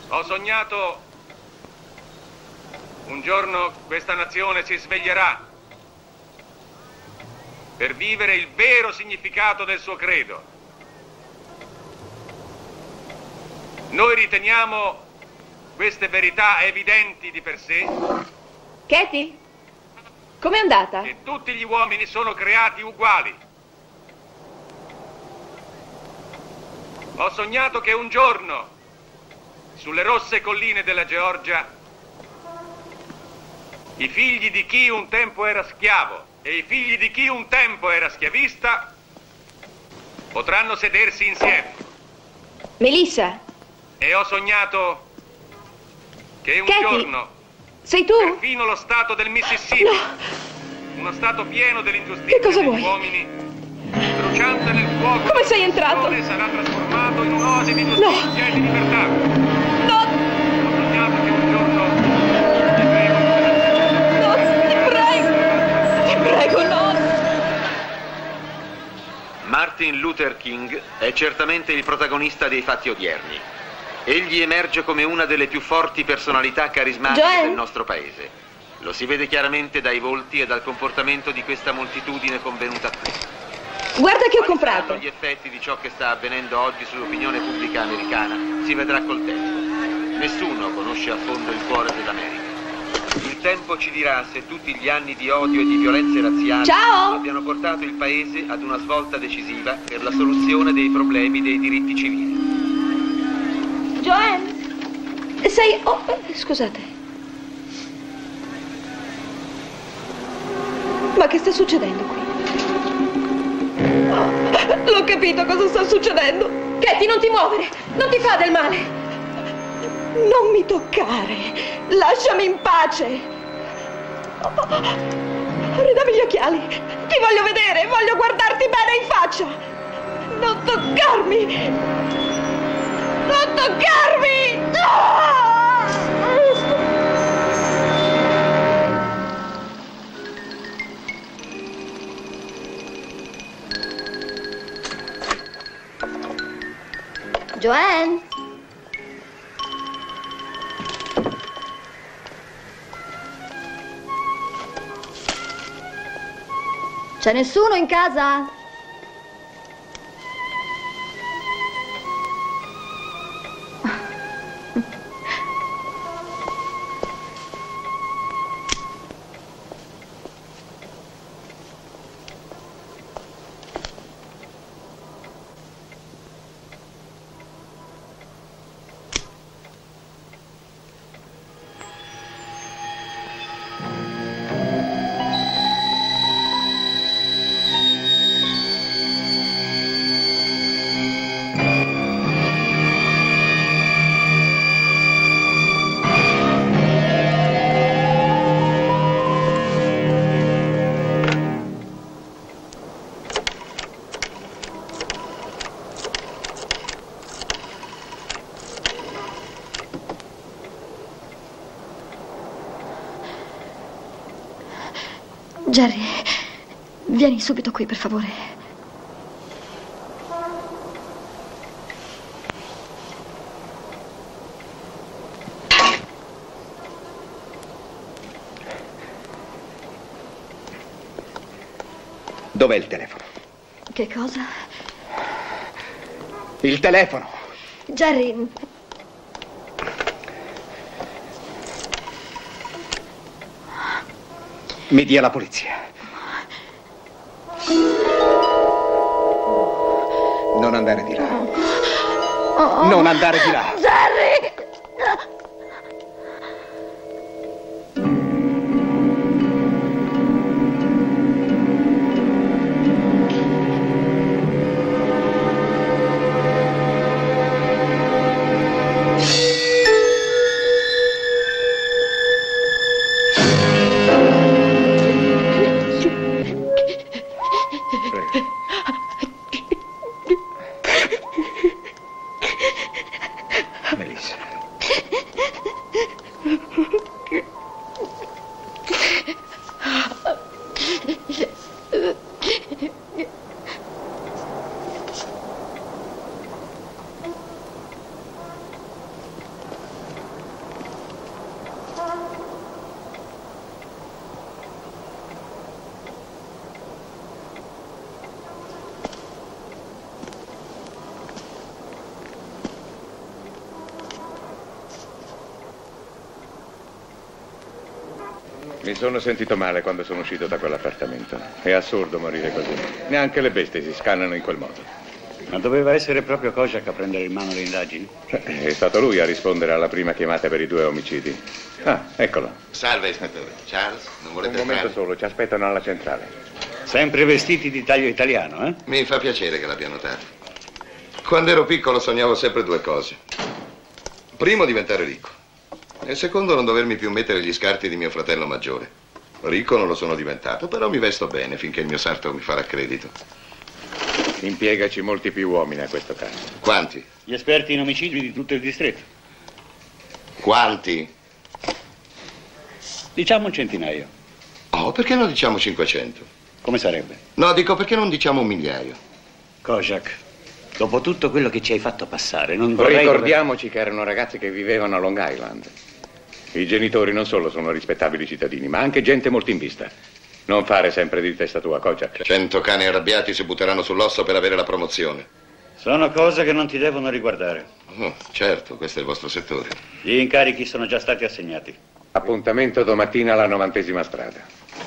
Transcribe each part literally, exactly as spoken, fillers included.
Ho sognato un giorno questa nazione si sveglierà per vivere il vero significato del suo credo. Noi riteniamo queste verità evidenti di per sé. Katie, com'è andata? Che tutti gli uomini sono creati uguali. Ho sognato che un giorno, sulle rosse colline della Georgia, i figli di chi un tempo era schiavo e i figli di chi un tempo era schiavista potranno sedersi insieme. Melissa. E ho sognato che un Katie, giorno, sei tu? perfino lo stato del Mississippi, no. uno stato pieno dell'ingiustizia degli vuoi? uomini, bruciante nel fuoco, come sei entrato? Sarà trasformato in un'oasi di giustizia no. e di libertà. No! Ho sognato che un giorno ti prego. No, ti prego! Ti prego, no! Martin Luther King è certamente il protagonista dei fatti odierni. Egli emerge come una delle più forti personalità carismatiche Joel. del nostro paese. Lo si vede chiaramente dai volti e dal comportamento di questa moltitudine convenuta qui. Guarda che ho Quali comprato. saranno gli effetti di ciò che sta avvenendo oggi sull'opinione pubblica americana si vedrà col tempo. Nessuno conosce a fondo il cuore dell'America. Il tempo ci dirà se tutti gli anni di odio e di violenze razziali Ciao. abbiano portato il paese ad una svolta decisiva per la soluzione dei problemi dei diritti civili. Joanne, sei... Oh, scusate. Ma che sta succedendo qui? Oh, l'ho capito cosa sta succedendo. Katie, non ti muovere, non ti fa del male. Non mi toccare, lasciami in pace. Oh, ridammi gli occhiali, ti voglio vedere, voglio guardarti bene in faccia. Non toccarmi. Non toccarmi! Ah! Joanne? C'è nessuno in casa? Jerry, vieni subito qui, per favore. Dov'è il telefono? Che cosa? Il telefono! Jerry... Mi dia la polizia. Non andare di là. Non andare di là. Jerry! Mi sono sentito male quando sono uscito da quell'appartamento. È assurdo morire così. Neanche le bestie si scannano in quel modo. Ma doveva essere proprio Kojak a prendere in mano le indagini? È stato lui a rispondere alla prima chiamata per i due omicidi. Ah, eccolo. Salve, ispettore. Charles, non volete Un momento entrare? solo, ci aspettano alla centrale. Sempre vestiti di taglio italiano, eh? Mi fa piacere che l'abbia notato. Quando ero piccolo sognavo sempre due cose. Primo, diventare ricco. E secondo, non dovermi più mettere gli scarti di mio fratello maggiore. Ricco non lo sono diventato, però mi vesto bene finché il mio sarto mi farà credito. Impiegaci molti più uomini a questo caso. Quanti? Gli esperti in omicidi di tutto il distretto. Quanti? Diciamo un centinaio. Oh, perché non diciamo cinquecento? Come sarebbe? No, dico perché non diciamo un migliaio? Kojak, dopo tutto quello che ci hai fatto passare, non vorrei... Ricordiamoci che erano ragazzi che vivevano a Long Island. I genitori non solo sono rispettabili cittadini, ma anche gente molto in vista. Non fare sempre di testa tua, Kojak. Cento cani arrabbiati si butteranno sull'osso per avere la promozione. Sono cose che non ti devono riguardare. Oh, certo, questo è il vostro settore. Gli incarichi sono già stati assegnati. Appuntamento domattina alla novantesima strada.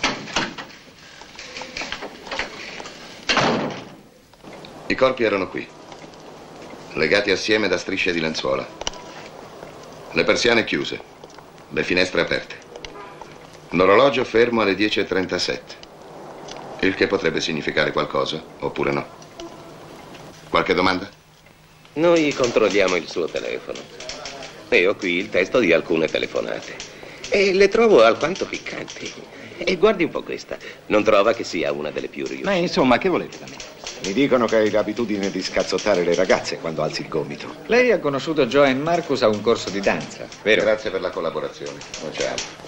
I corpi erano qui, legati assieme da strisce di lenzuola. Le persiane chiuse, le finestre aperte. L'orologio fermo alle dieci e trentasette. Il che potrebbe significare qualcosa, oppure no. Qualche domanda? Noi controlliamo il suo telefono. E ho qui il testo di alcune telefonate. E le trovo alquanto piccanti. E guardi un po' questa. Non trova che sia una delle più riuscite? Ma insomma, che volete da me? Mi dicono che hai l'abitudine di scazzottare le ragazze quando alzi il gomito. Lei ha conosciuto Joanne Marcus a un corso di danza, vero? Grazie per la collaborazione, non c'è altro.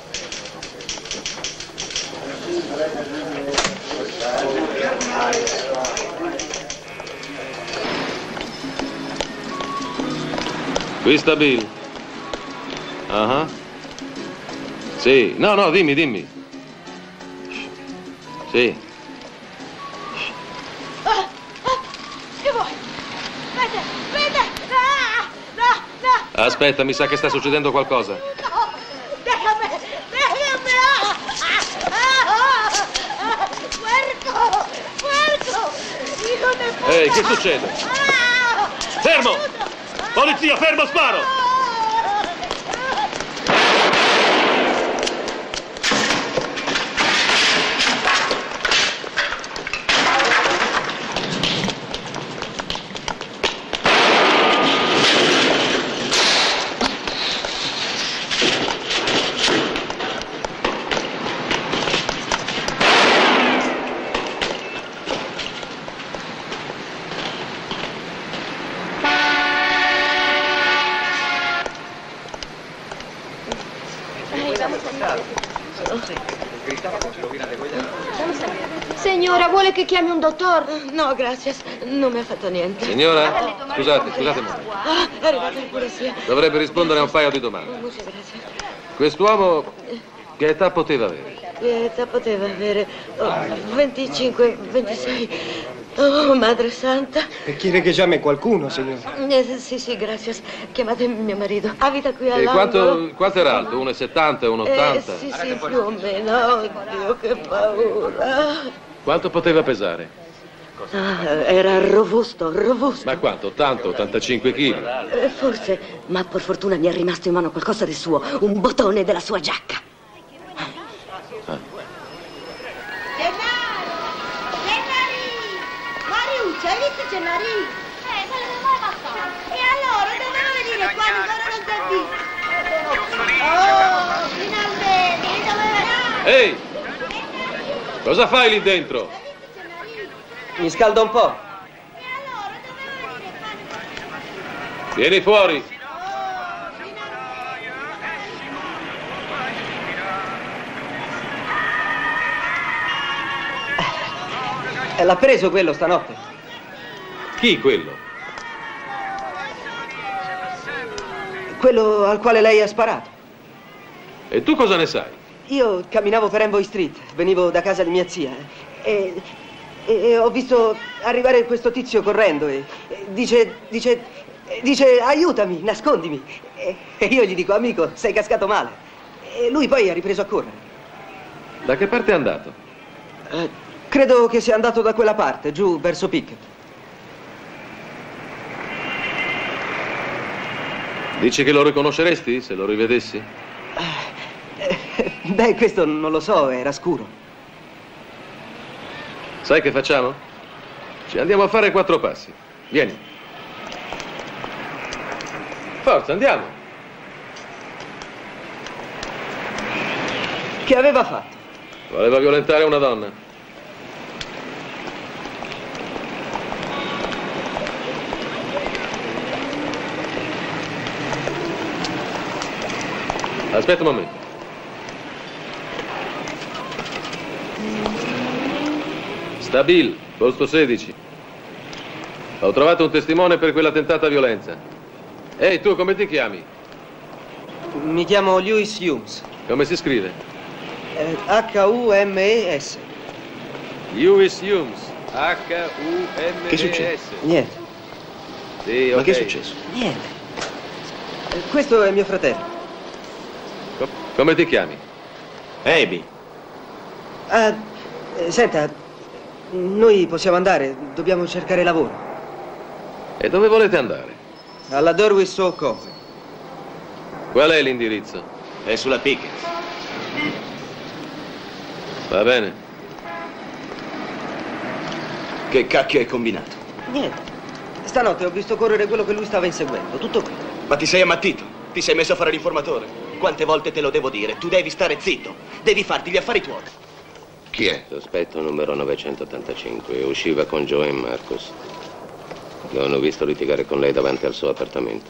Qui sta Bill. Ah. Sì. No, no, dimmi, dimmi. Sì. Ah, ah, che vuoi? Vede, vede! Ah, no, no! Aspetta, mi sa che sta succedendo qualcosa. No, déjame, déjame! Ah, ah, ah, puerco, puerco! Hijo de puta! Ehi, che succede? Ah, Fermo! aiuto! Polizia, fermo, sparo! Signora, vuole che chiami un dottor? No, grazie, non mi ha fatto niente. Signora, scusate, scusatemi. Ah, è arrivata la polizia. Dovrebbe rispondere a un paio di domande. Muchas grazie. Quest'uomo che età poteva avere? Che età poteva avere? Oh, venticinque, ventisei. Oh, Madre Santa. E quiere che chiami qualcuno, signor? Eh, sì, sì, grazie. Chiamate mio marito. Abita qui E all'angolo. quanto, quanto era alto? uno e settanta, uno e ottanta? Eh, sì, sì, più o meno. Oddio, che paura. Quanto poteva pesare? Ah, era robusto, robusto. Ma quanto? ottanta, ottantacinque chili? Eh, forse, ma per fortuna mi è rimasto in mano qualcosa di suo, un bottone della sua giacca. Ah. Gennari! Mariuccia, hai visto Gennari? Eh, ma non mai passato. E allora, doveva venire qua, ancora non t'ha visto. Oh, finalmente, doveva... Ehi! Cosa fai lì dentro? Mi scaldo un po'. Vieni fuori! E l'ha preso quello stanotte. Chi quello? Quello al quale lei ha sparato. E tu cosa ne sai? Io camminavo per Amboy Street, venivo da casa di mia zia e, e, e ho visto arrivare questo tizio correndo e, e dice, dice, dice aiutami, nascondimi. E, e io gli dico amico, sei cascato male. E lui poi ha ripreso a correre. Da che parte è andato? Eh, credo che sia andato da quella parte, giù verso Pickett. Dici che lo riconosceresti se lo rivedessi? Eh, beh, questo non lo so, era scuro. Sai che facciamo? Ci andiamo a fare quattro passi. Vieni. Forza, andiamo. Che aveva fatto? Voleva violentare una donna. Aspetta un momento. Sta Bill, posto sedici. Ho trovato un testimone per quella tentata violenza. Ehi, tu come ti chiami? Mi chiamo Lewis Humes. Come si scrive? Eh, H U M E S. Lewis Humes. H U M E S. Che succede? Niente. Sì, Ma ok. che è successo? Niente. Eh, questo è mio fratello. Co- come ti chiami? Abby. Ah, eh, senta, noi possiamo andare, dobbiamo cercare lavoro. E dove volete andare? Alla Derwis Soap Company. Qual è l'indirizzo? È sulla Pickett. Va bene. Che cacchio hai combinato? Niente. Stanotte ho visto correre quello che lui stava inseguendo, tutto qui. Ma ti sei ammattito? Ti sei messo a fare l'informatore? Quante volte te lo devo dire? Tu devi stare zitto. Devi farti gli affari tuoi. Chi è? Sospetto numero novecentottantacinque. Usciva con Joe e Marcus. Lo hanno visto litigare con lei davanti al suo appartamento.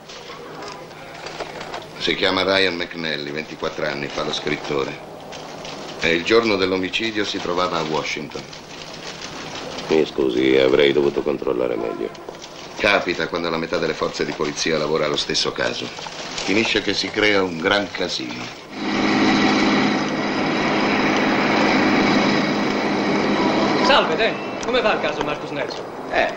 Si chiama Ryan McNally, ventiquattro anni, fa lo scrittore. E il giorno dell'omicidio si trovava a Washington. Mi scusi, avrei dovuto controllare meglio. Capita quando la metà delle forze di polizia lavora allo stesso caso. Finisce che si crea un gran casino. Salve, Dan. Come va il caso Marcus Nelson? Eh.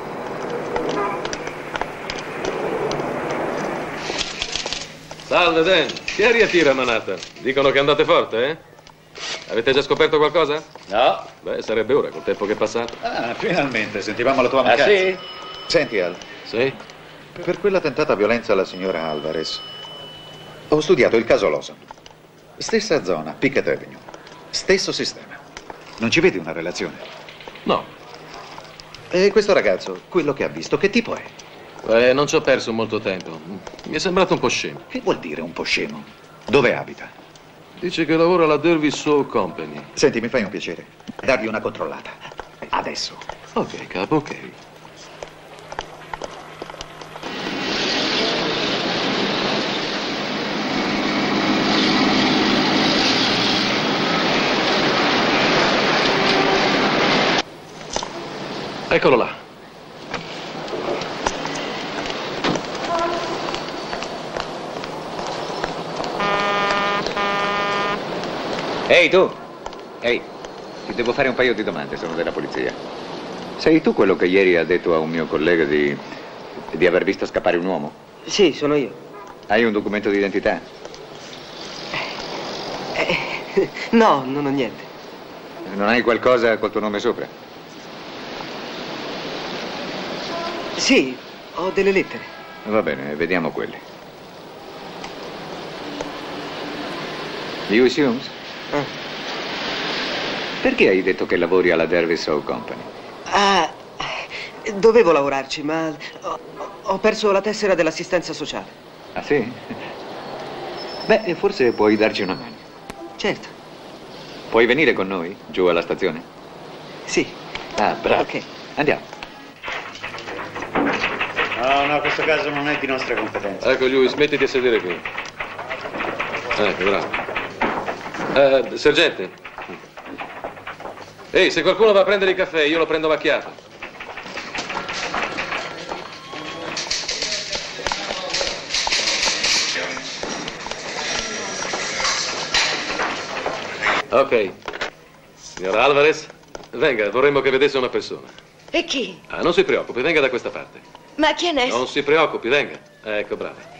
Salve, Dan. Che aria tira Manhattan? Dicono che andate forte, eh? Avete già scoperto qualcosa? No. Beh, sarebbe ora, col tempo che è passato. Ah, finalmente, sentivamo la tua Ah, mancanza. sì? Senti, Al, Sì? per quella tentata violenza alla signora Alvarez, ho studiato il caso Lawson. Stessa zona, Pickett Avenue. Stesso sistema. Non ci vedi una relazione? No. E questo ragazzo, quello che ha visto, che tipo è? Eh, non ci ho perso molto tempo. Mi è sembrato un po' scemo. Che vuol dire un po' scemo? Dove abita? Dice che lavora alla Derwis Soap Company. Senti, mi fai un piacere. Dargli una controllata. Adesso. Ok, capo, ok. Eccolo là. Ehi, tu! Ehi, ti devo fare un paio di domande, sono della polizia. Sei tu quello che ieri ha detto a un mio collega di, di aver visto scappare un uomo? Sì, sono io. Hai un documento di identità? Eh, no, non ho niente. Non hai qualcosa col tuo nome sopra? Sì, ho delle lettere. Va bene, vediamo quelle. Lewis Humes? Ah. Perché hai detto che lavori alla Derwis Soap Company? Ah, dovevo lavorarci, ma ho, ho perso la tessera dell'assistenza sociale. Ah, sì? Beh, forse puoi darci una mano. Certo. Puoi venire con noi, giù alla stazione? Sì. Ah, bravo. Ok. Andiamo. No, no, questo caso non è di nostra competenza. Ecco, Lewis, mettiti a sedere qui. Ecco, bravo. Eh, sergente. Ehi, se qualcuno va a prendere il caffè, io lo prendo macchiato. Ok. Signora Alvarez, venga, vorremmo che vedesse una persona. E chi? Ah, non si preoccupi, venga da questa parte. Ma chi è Ness? Non si preoccupi, venga. Ecco, brava.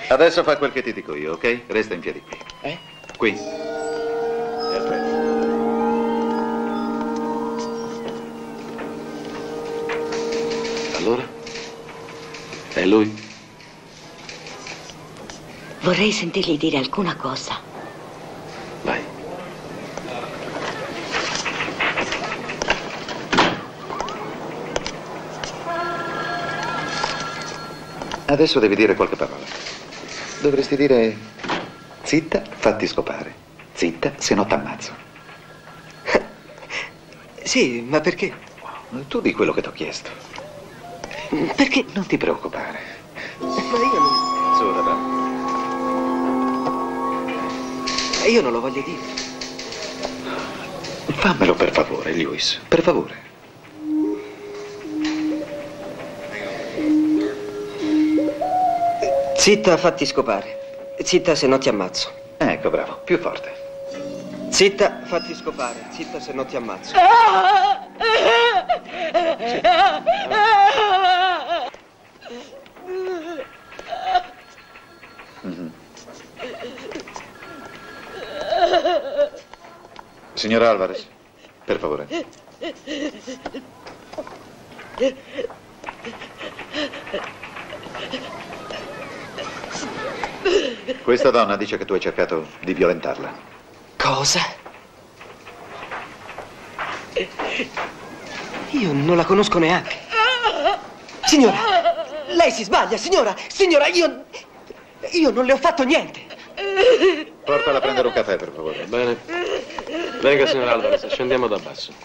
Adesso fa quel che ti dico io, ok? Resta in piedi qui. Eh? Qui. Perfetto. Allora? È lui? Vorrei sentirgli dire alcuna cosa. Vai. Adesso devi dire qualche parola. Dovresti dire: zitta, fatti scopare. Zitta, se no t'ammazzo. Sì, ma perché? Tu di quello che ti ho chiesto. Perché? Non ti preoccupare. Ma io non... Su, va. Io non lo voglio dire. Fammelo per favore, Lewis. Per favore. Zitta, fatti scopare. Zitta, se no ti ammazzo. Ecco, bravo. Più forte. Zitta, fatti scopare. Zitta, se no ti ammazzo. Mm-hmm. Signora Alvarez, per favore. Questa donna dice che tu hai cercato di violentarla. Cosa? Io non la conosco neanche. Signora, lei si sbaglia, signora. Signora, io... Io non le ho fatto niente. Portala a prendere un caffè, per favore. Bene. Venga, signor Alvarez, scendiamo da basso.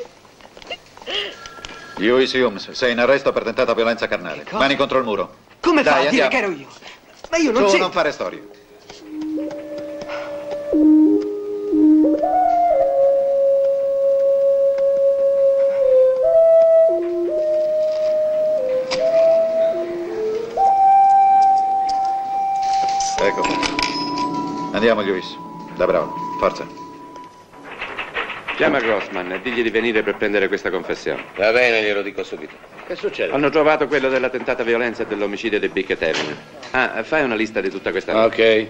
Lewis Humes, sei in arresto per tentata violenza carnale. Mani contro il muro. Come Dai, fa a dire andiamo. che ero io? Ma io non Tu c'è... non fare storie. Ecco. Andiamo, Lewis. Da bravo. Forza. Chiama Grossman e digli di venire per prendere questa confessione. Va bene, glielo dico subito. Che succede? Hanno trovato quello della tentata violenza e dell'omicidio di Bickett Avenue. Ah, fai una lista di tutta questa roba. Ok.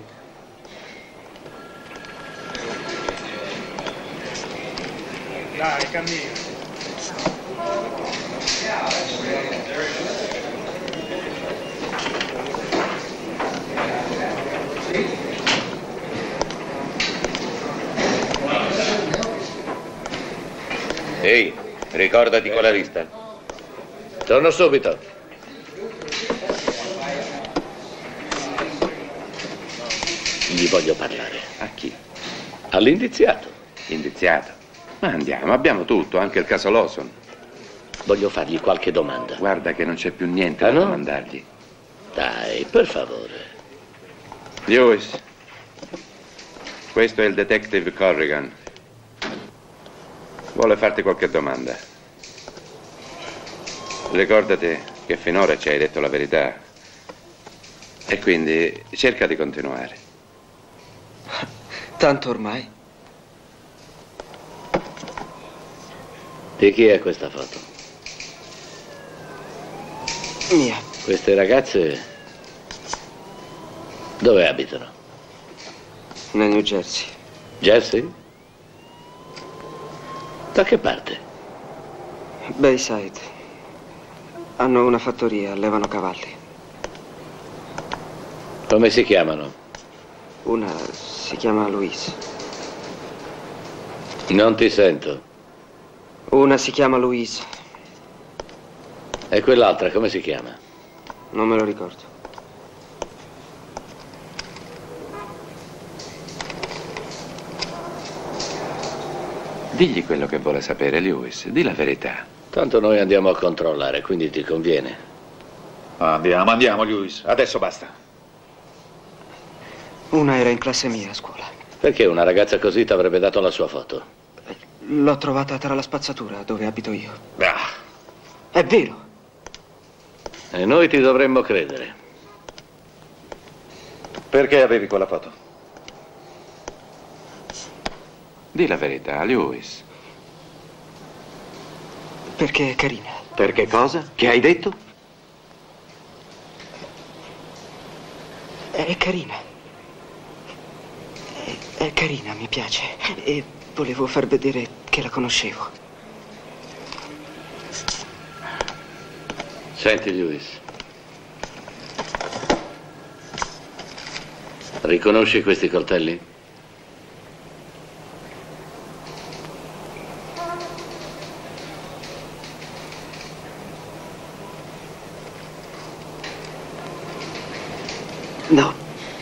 Dai, cammina. Ehi, ricordati quella lista. Torno subito. Gli voglio parlare. A chi? All'indiziato. Indiziato? Ma andiamo, abbiamo tutto, anche il caso Lawson. Voglio fargli qualche domanda. Guarda che non c'è più niente Ah, da no? domandargli. Dai, per favore. Lewis, questo è il detective Corrigan. Vuole farti qualche domanda. Ricordati che finora ci hai detto la verità. E quindi cerca di continuare. Tanto ormai. Di chi è questa foto? Mia. Queste ragazze dove abitano? Nel New Jersey. Jersey? Da che parte? Bayside. Hanno una fattoria, allevano cavalli. Come si chiamano? Una si chiama Louise. Non ti sento. Una si chiama Louise. E quell'altra come si chiama? Non me lo ricordo. Digli quello che vuole sapere, Lewis. Di la verità. Tanto noi andiamo a controllare, quindi ti conviene. Andiamo, andiamo, Lewis. Adesso basta. Una era in classe mia a scuola. Perché una ragazza così ti avrebbe dato la sua foto? L'ho trovata tra la spazzatura dove abito io. Ah. È vero. E noi ti dovremmo credere. Perché avevi quella foto? Di la verità, Lewis. Perché è carina. Perché cosa? Che hai detto? È, È carina. È, è carina, mi piace. E volevo far vedere che la conoscevo. Senti, Lewis. Riconosci questi coltelli? No.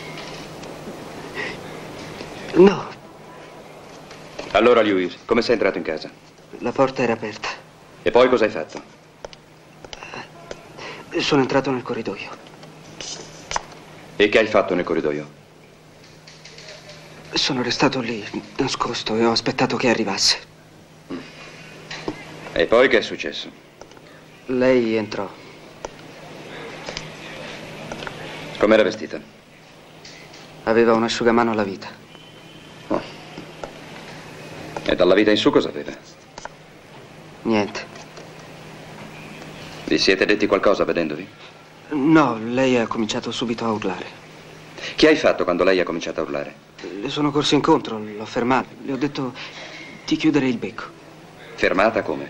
No. Allora, Lewis, come sei entrato in casa? La porta era aperta. E poi cosa hai fatto? Sono entrato nel corridoio. E che hai fatto nel corridoio? Sono restato lì, nascosto, e ho aspettato che arrivasse. E poi che è successo? Lei entrò. Com'era vestita? Aveva un asciugamano alla vita. Oh. E dalla vita in su cosa aveva? Niente. Vi siete detti qualcosa vedendovi? No, lei ha cominciato subito a urlare. Che hai fatto quando lei ha cominciato a urlare? Le sono corso incontro, l'ho fermata. Le ho detto di chiudere il becco. Fermata come?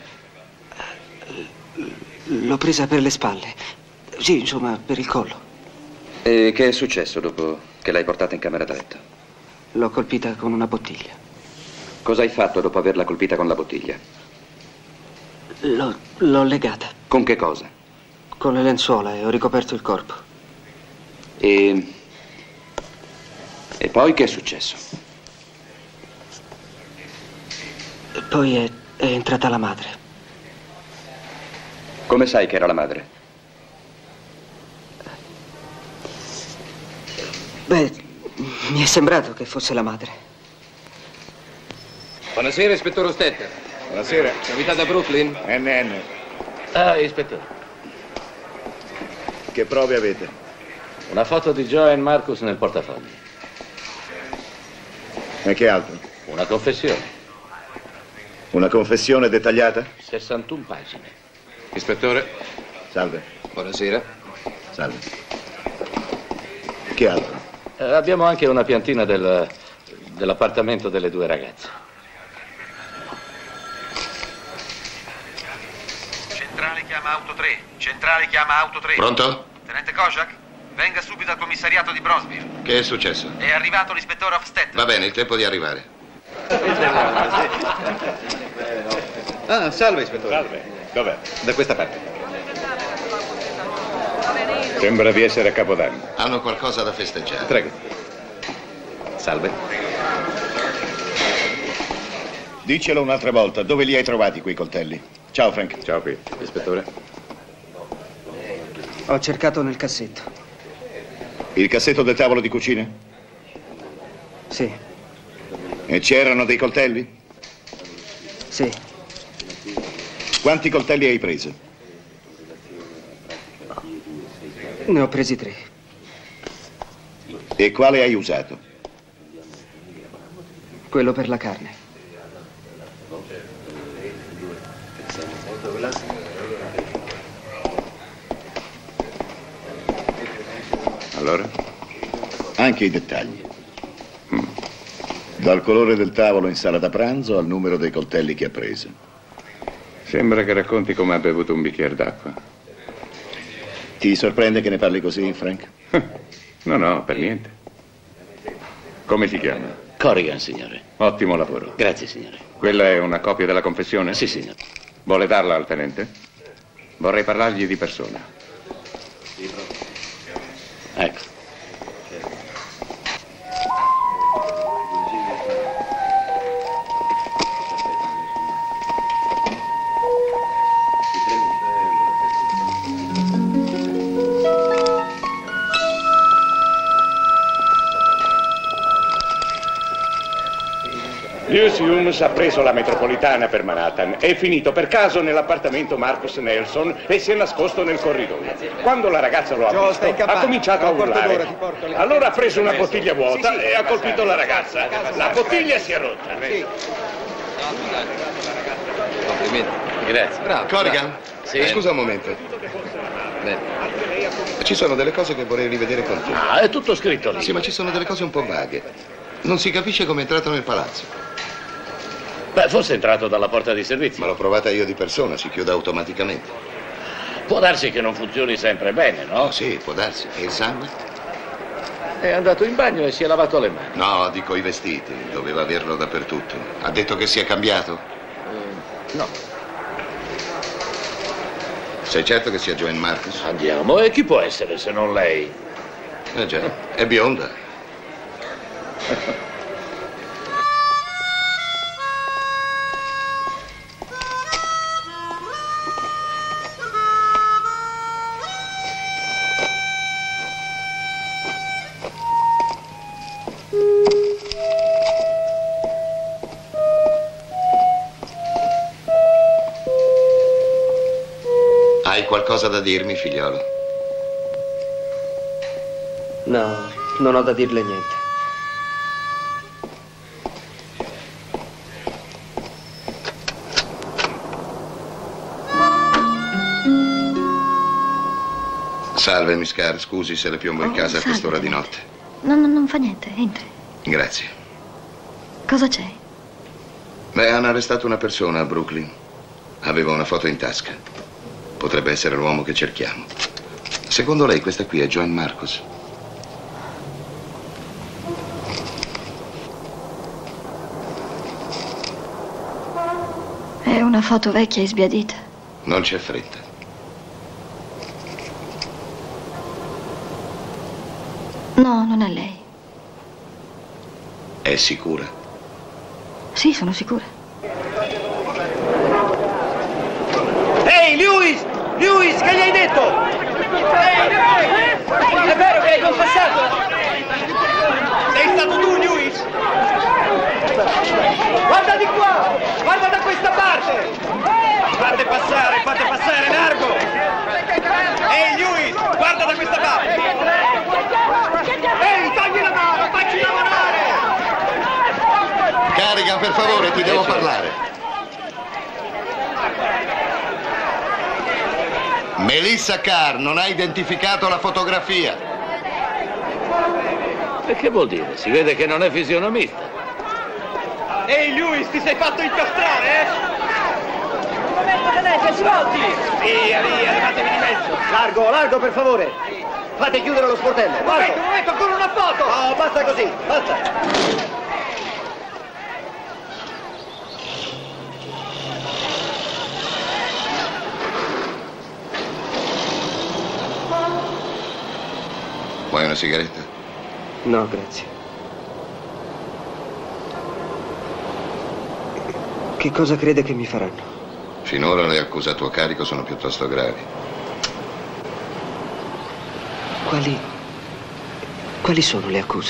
L'ho presa per le spalle. Sì, insomma, per il collo. E che è successo dopo che l'hai portata in camera da letto? L'ho colpita con una bottiglia. Cosa hai fatto dopo averla colpita con la bottiglia? L'ho, l'ho legata. Con che cosa? Con le lenzuola e ho ricoperto il corpo. E... E poi che è successo? E poi è, è entrata la madre. Come sai che era la madre? Beh, mi è sembrato che fosse la madre. Buonasera, ispettore Stetter. Buonasera. Novità da Brooklyn? N N. Ah, ispettore. Che prove avete? Una foto di Joanne Marcus nel portafogli. E che altro? Una confessione. Una confessione dettagliata? sessantuno pagine. Ispettore. Salve. Buonasera. Salve. Che altro? Eh, abbiamo anche una piantina del, dell'appartamento delle due ragazze. Centrale chiama auto tre. Centrale chiama auto tre. Pronto? Tenente Kojak, venga subito al commissariato di Brownsville. Che è successo? È arrivato l'ispettore Hofstetter. Va bene, il tempo di arrivare. Ah, salve, ispettore. Salve. Dov'è? Da questa parte. Sembra di essere a Capodanno. Hanno qualcosa da festeggiare. Prego. Salve. Diccelo un'altra volta, dove li hai trovati quei coltelli? Ciao, Frank. Ciao, Pete. Ispettore. Ho cercato nel cassetto. Il cassetto del tavolo di cucina? Sì. E c'erano dei coltelli? Sì. Quanti coltelli hai preso? Ne ho presi tre. E quale hai usato? Quello per la carne. Allora? Anche i dettagli. Mm. Dal colore del tavolo in sala da pranzo al numero dei coltelli che ha preso. Sembra che racconti come ha bevuto un bicchiere d'acqua. Ti sorprende che ne parli così, Frank? No, no, per niente. Come si chiama? Corrigan, signore. Ottimo lavoro. Grazie, signore. Quella è una copia della confessione? Sì, signore. Vuole darla al tenente? Vorrei parlargli di persona. Ecco. Lewis Humes ha preso la metropolitana per Manhattan, è finito per caso nell'appartamento Marcus Nelson e si è nascosto nel corridoio. Quando la ragazza lo ha Joe, visto, ha cominciato a urlare. Allora ha preso una bottiglia vuota Sì, sì. e ha colpito la ragazza. La bottiglia si è rotta. Complimenti. Grazie. Bravo. Corrigan? Sì. Scusa un momento. saperne? Ci sono delle cose che vorrei rivedere con te. Ah, è tutto scritto lì. Sì, ma ci sono delle cose un po' vaghe. Non si capisce come è entrato nel palazzo. Beh, forse è entrato dalla porta di servizio. Ma l'ho provata io di persona, si chiude automaticamente. Può darsi che non funzioni sempre bene, no? Oh, sì, può darsi. E il sangue? È andato in bagno e si è lavato le mani. No, dico i vestiti. Doveva averlo dappertutto. Ha detto che si è cambiato? Mm, no. Sei certo che sia Joan Marcus? Andiamo. E chi può essere se non lei? Eh già, è bionda. Hai qualcosa da dirmi, figliolo? No, non ho da dirle niente. Salve, Miss Carr. Scusi se le piombo in Oh, casa a salve. quest'ora di notte. No, no, non fa niente, entri. Grazie. Cosa c'è? Beh, hanno arrestato una persona a Brooklyn. Aveva una foto in tasca. Potrebbe essere l'uomo che cerchiamo. Secondo lei questa qui è Joan Marcus? È una foto vecchia e sbiadita. Non c'è fretta. No, non è lei. È sicura? Sì, sono sicura. Ehi, Lewis! Lewis, che gli hai detto? È vero che hai confessato? Sei stato tu, Lewis? Guarda di qua! Guarda da questa parte! Fate passare, fate passare, largo! Ehi, Lewis, guarda da questa parte! Ehi, togli la mano, facci lavorare! Carica, per favore, ti devo parlare. Melissa Carr non ha identificato la fotografia. E che vuol dire? Si vede che non è fisionomista. Ehi, Lewis, ti sei fatto incastrare, eh? Tenete, svolti! Via, via, levatevi di mezzo! Largo, largo, per favore! Fate chiudere lo sportello! Un momento, un momento, ancora una foto! No, basta così, basta! Vuoi una sigaretta? No, grazie. Che cosa crede che mi faranno? Finora le accuse a tuo carico sono piuttosto gravi. Quali... quali sono le accuse?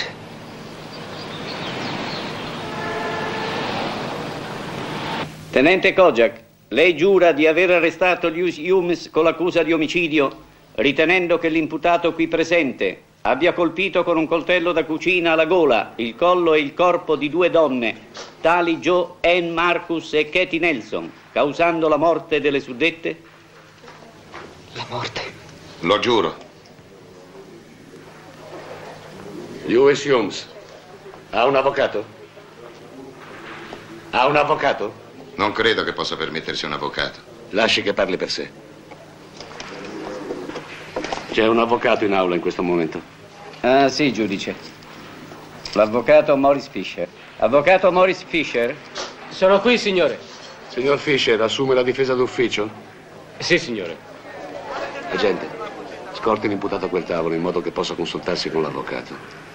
Tenente Kojak, lei giura di aver arrestato Lewis Humes con l'accusa di omicidio, ritenendo che l'imputato qui presente abbia colpito con un coltello da cucina alla gola il collo e il corpo di due donne, tali Jo Ann Marcus e Katie Nelson, causando la morte delle suddette? La morte? Lo giuro. Lewis Humes ha un avvocato? Ha un avvocato? Non credo che possa permettersi un avvocato. Lasci che parli per sé. C'è un avvocato in aula in questo momento. Ah, sì, giudice. L'avvocato Morris Fisher. Avvocato Morris Fisher? Sono qui, signore. Signor Fisher, assume la difesa d'ufficio? Sì, signore. Agente, scorti l'imputato a quel tavolo in modo che possa consultarsi con l'avvocato.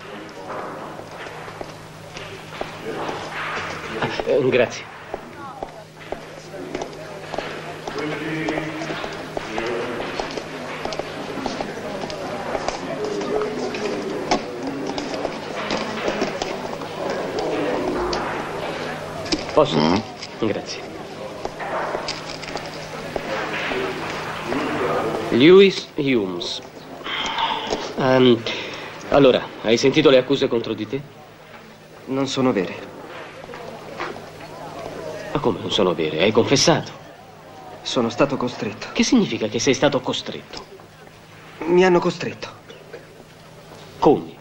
Eh, grazie. Posso? Mm. Grazie. Lewis Humes. Um, allora, hai sentito le accuse contro di te? Non sono vere. Ma come non sono vere? Hai confessato. Sono stato costretto. Che significa che sei stato costretto? Mi hanno costretto. Come?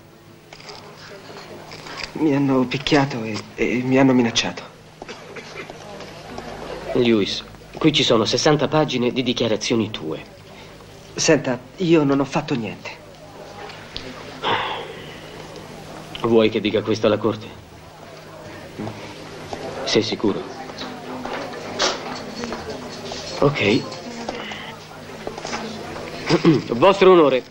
Mi hanno picchiato e, e mi hanno minacciato. Lewis, qui ci sono sessanta pagine di dichiarazioni tue. Senta, io non ho fatto niente. Vuoi che dica questo alla corte? Sei sicuro? Ok. Vostro onore.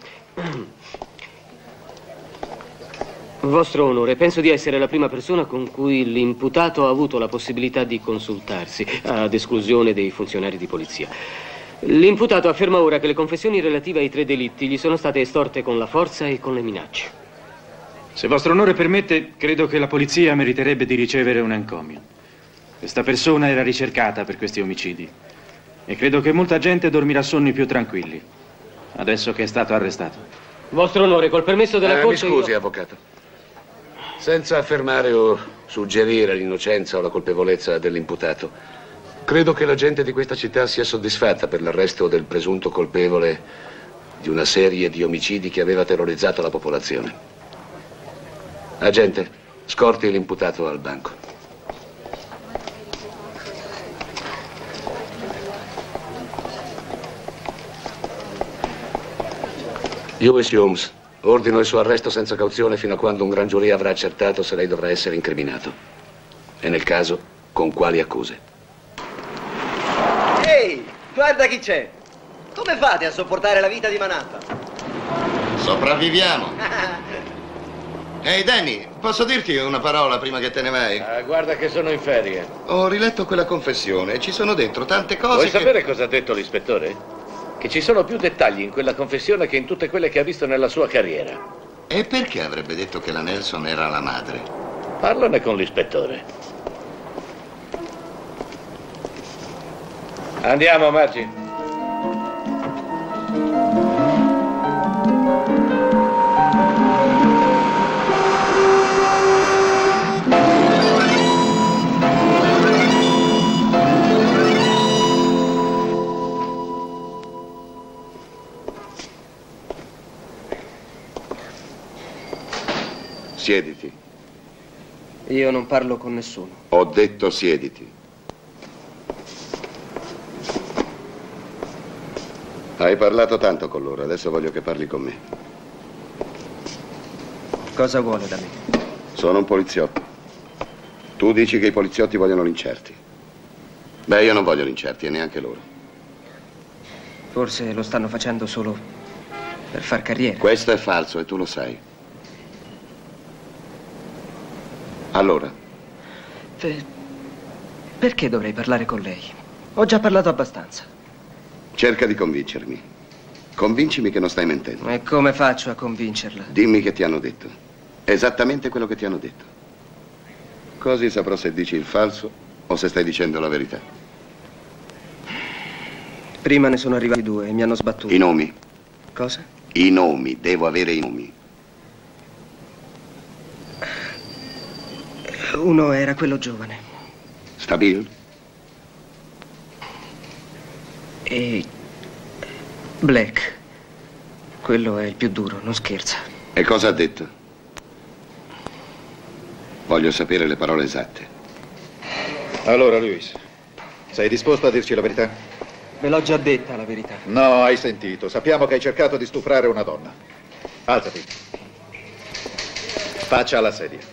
Vostro onore, penso di essere la prima persona con cui l'imputato ha avuto la possibilità di consultarsi, ad esclusione dei funzionari di polizia. L'imputato afferma ora che le confessioni relative ai tre delitti gli sono state estorte con la forza e con le minacce. Se vostro onore permette, credo che la polizia meriterebbe di ricevere un encomio. Questa persona era ricercata per questi omicidi e credo che molta gente dormirà sonni più tranquilli, adesso che è stato arrestato. Vostro onore, col permesso della eh, corte... Mi scusi, io... avvocato. Senza affermare o suggerire l'innocenza o la colpevolezza dell'imputato, credo che la gente di questa città sia soddisfatta per l'arresto del presunto colpevole di una serie di omicidi che aveva terrorizzato la popolazione. Agente, scorti l'imputato al banco. Lewis Holmes, ordino il suo arresto senza cauzione fino a quando un gran giurì avrà accertato se lei dovrà essere incriminato. E nel caso, con quali accuse. Ehi, guarda chi c'è. Come fate a sopportare la vita di Manhattan? Sopravviviamo. Ehi, Danny, posso dirti una parola prima che te ne vai? Ah, guarda che sono in ferie. Ho riletto quella confessione e ci sono dentro tante cose. Vuoi che... sapere cosa ha detto l'ispettore? Che ci sono più dettagli in quella confessione che in tutte quelle che ha visto nella sua carriera. E perché avrebbe detto che la Nelson era la madre? Parlane con l'ispettore. Andiamo, Margie. Siediti. Io non parlo con nessuno. Ho detto siediti. Hai parlato tanto con loro, adesso voglio che parli con me. Cosa vuole da me? Sono un poliziotto. Tu dici che i poliziotti vogliono l'incerti. Beh, io non voglio l'incerti e neanche loro. Forse lo stanno facendo solo per far carriera. Questo è falso e tu lo sai. Allora? Per... Perché dovrei parlare con lei? Ho già parlato abbastanza. Cerca di convincermi. Convincimi che non stai mentendo. E come faccio a convincerla? Dimmi che ti hanno detto. Esattamente quello che ti hanno detto. Così saprò se dici il falso o se stai dicendo la verità. Prima ne sono arrivati due e mi hanno sbattuto. I nomi. Cosa? I nomi. Devo avere i nomi. Uno era quello giovane. Stabil? E... Black. Quello è il più duro, non scherza. E cosa ha detto? Voglio sapere le parole esatte. Allora, Lewis, sei disposto a dirci la verità? Ve l'ho già detta la verità. No, hai sentito. Sappiamo che hai cercato di stuprare una donna. Alzati. Faccia alla sedia.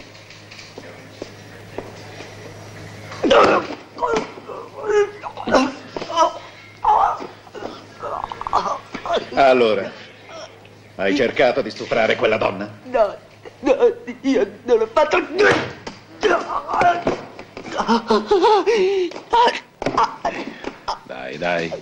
Allora, hai cercato di stuprare quella donna? No, no, io non l'ho fatto. Dai, dai.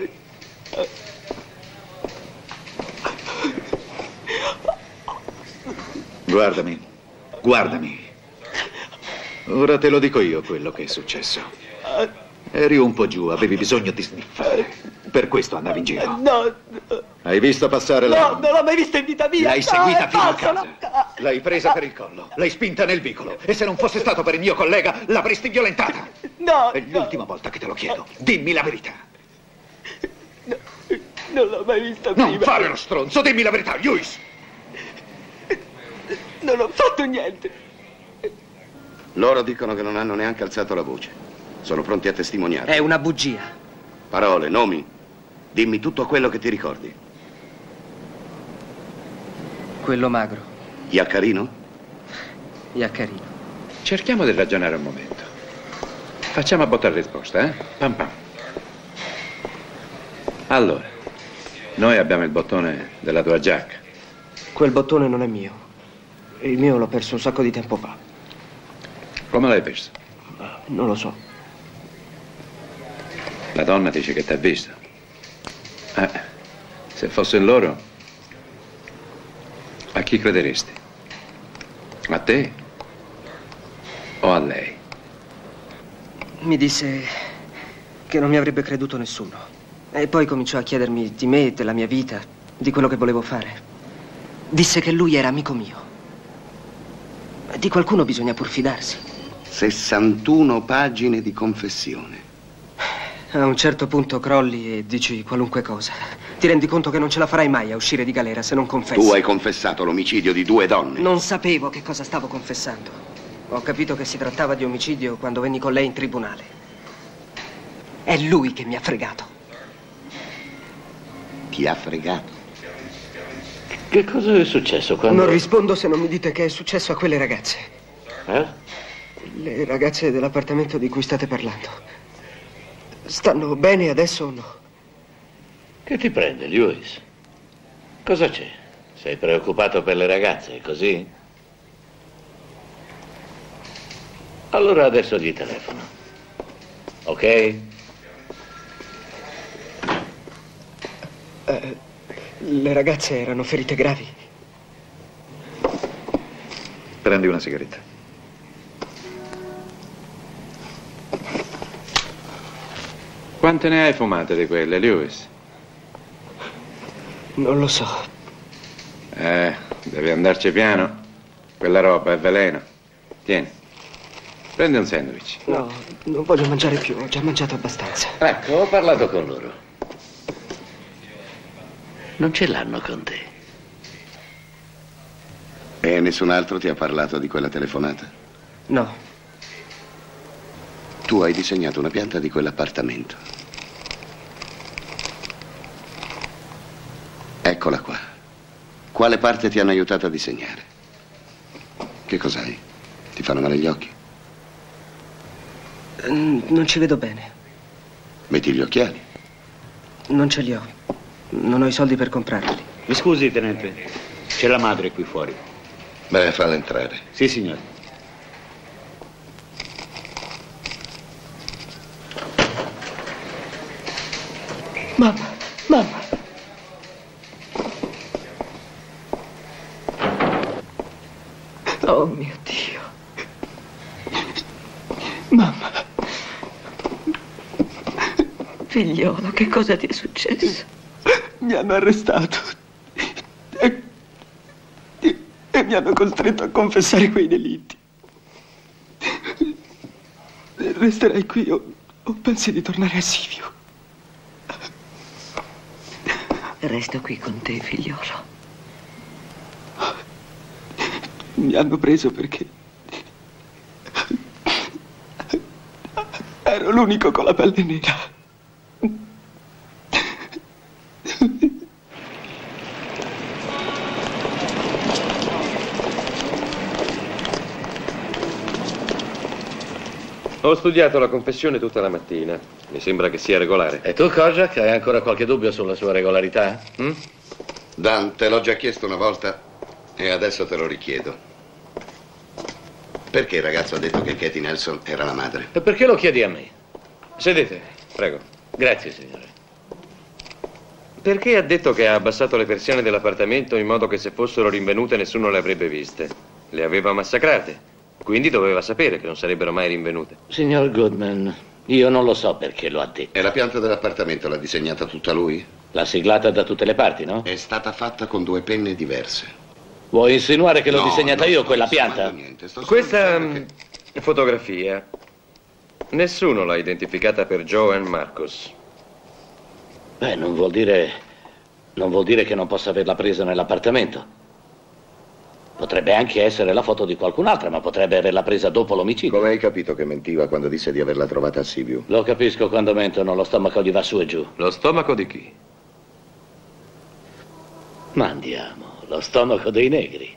Guardami, guardami. Ora te lo dico io quello che è successo. Eri un po' giù, avevi bisogno di sniffare. Per questo andavi in giro. No, no. Hai visto passare la No, donna? non l'ho mai vista in vita mia. L'hai No, seguita è fino a falso, casa. no. L'hai presa per il collo, l'hai spinta nel vicolo. E se non fosse stato per il mio collega, l'avresti violentata. No, È l'ultima volta che te lo chiedo. Dimmi la verità. no, Non l'ho mai vista prima. Non fare lo stronzo, dimmi la verità, Lewis! Non ho fatto niente. Loro dicono che non hanno neanche alzato la voce. Sono pronti a testimoniare. È una bugia. Parole, nomi. Dimmi tutto quello che ti ricordi. Quello magro. Iaccarino? Iaccarino. Cerchiamo di ragionare un momento. Facciamo a botta risposta, eh? Pam pam. Allora, noi abbiamo il bottone della tua giacca. Quel bottone non è mio. Il mio l'ho perso un sacco di tempo fa. Come l'hai perso? Non lo so. La donna dice che ti ha visto. Eh, se fosse loro, a chi crederesti? A te o a lei? Mi disse che non mi avrebbe creduto nessuno. E poi cominciò a chiedermi di me, della mia vita, di quello che volevo fare. Disse che lui era amico mio. Di qualcuno bisogna pur fidarsi. sessantuno pagine di confessione. A un certo punto crolli e dici qualunque cosa. Ti rendi conto che non ce la farai mai a uscire di galera se non confessi. Tu hai confessato l'omicidio di due donne. Non sapevo che cosa stavo confessando. Ho capito che si trattava di omicidio quando venni con lei in tribunale. È lui che mi ha fregato. Ti ha fregato? Che cosa è successo quando... Non rispondo se non mi dite che è successo a quelle ragazze. Eh? Le ragazze dell'appartamento di cui state parlando. Stanno bene adesso o no? Che ti prende, Lewis? Cosa c'è? Sei preoccupato per le ragazze, è così? Allora adesso gli telefono. Ok? Eh, le ragazze erano ferite gravi. Prendi una sigaretta. Quante ne hai fumate di quelle, Lewis? Non lo so. Eh, devi andarci piano. Quella roba è veleno. Tieni. Prendi un sandwich. No, non voglio mangiare più, ho già mangiato abbastanza. Ecco, ho parlato con loro. Non ce l'hanno con te. E nessun altro ti ha parlato di quella telefonata? No. Tu hai disegnato una pianta di quell'appartamento. Eccola qua. Quale parte ti hanno aiutato a disegnare? Che cos'hai? Ti fanno male gli occhi? Non ci vedo bene. Metti gli occhiali. Non ce li ho. Non ho i soldi per comprarli. Mi scusi, tenente. C'è la madre qui fuori. Beh, falla entrare. Sì, signore. Mamma, mamma. Oh mio Dio. Mamma. Figliolo, che cosa ti è successo? Mi hanno arrestato. E, e mi hanno costretto a confessare quei delitti. Resterai qui o, o pensi di tornare a Sivio? Resto qui con te, figliolo. Mi hanno preso perché ero l'unico con la pelle nera. Ho studiato la confessione tutta la mattina. Mi sembra che sia regolare. E tu, Kojak, hai ancora qualche dubbio sulla sua regolarità? Hm? Dan, te l'ho già chiesto una volta e adesso te lo richiedo. Perché il ragazzo ha detto che Katie Nelson era la madre? E perché lo chiedi a me? Sedete, prego. Grazie, signore. Perché ha detto che ha abbassato le persiane dell'appartamento in modo che se fossero rinvenute nessuno le avrebbe viste? Le aveva massacrate. Quindi doveva sapere che non sarebbero mai rinvenute. Signor Goodman, io non lo so perché lo ha detto. E la pianta dell'appartamento l'ha disegnata tutta lui? L'ha siglata da tutte le parti, no? È stata fatta con due penne diverse. Vuoi insinuare che l'ho No, disegnata non io sto quella insinuando pianta? niente, sto solo Questa dicendo mm, fotografia, nessuno l'ha identificata per Joan Marcus. Beh, non vuol dire non vuol dire che non possa averla presa nell'appartamento. Potrebbe anche essere la foto di qualcun'altra, ma potrebbe averla presa dopo l'omicidio. Come hai capito che mentiva quando disse di averla trovata a Sibiu? Lo capisco quando mentono, lo stomaco gli va su e giù. Lo stomaco di chi? Ma andiamo, lo stomaco dei negri.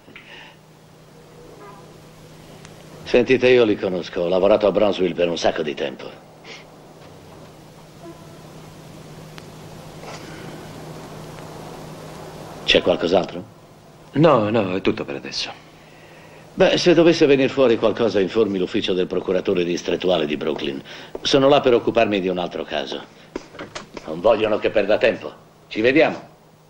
Sentite, io li conosco, ho lavorato a Brownsville per un sacco di tempo. C'è qualcos'altro? No, no, è tutto per adesso. Beh, se dovesse venire fuori qualcosa, informi l'ufficio del procuratore distrettuale di Brooklyn. Sono là per occuparmi di un altro caso. Non vogliono che perda tempo. Ci vediamo.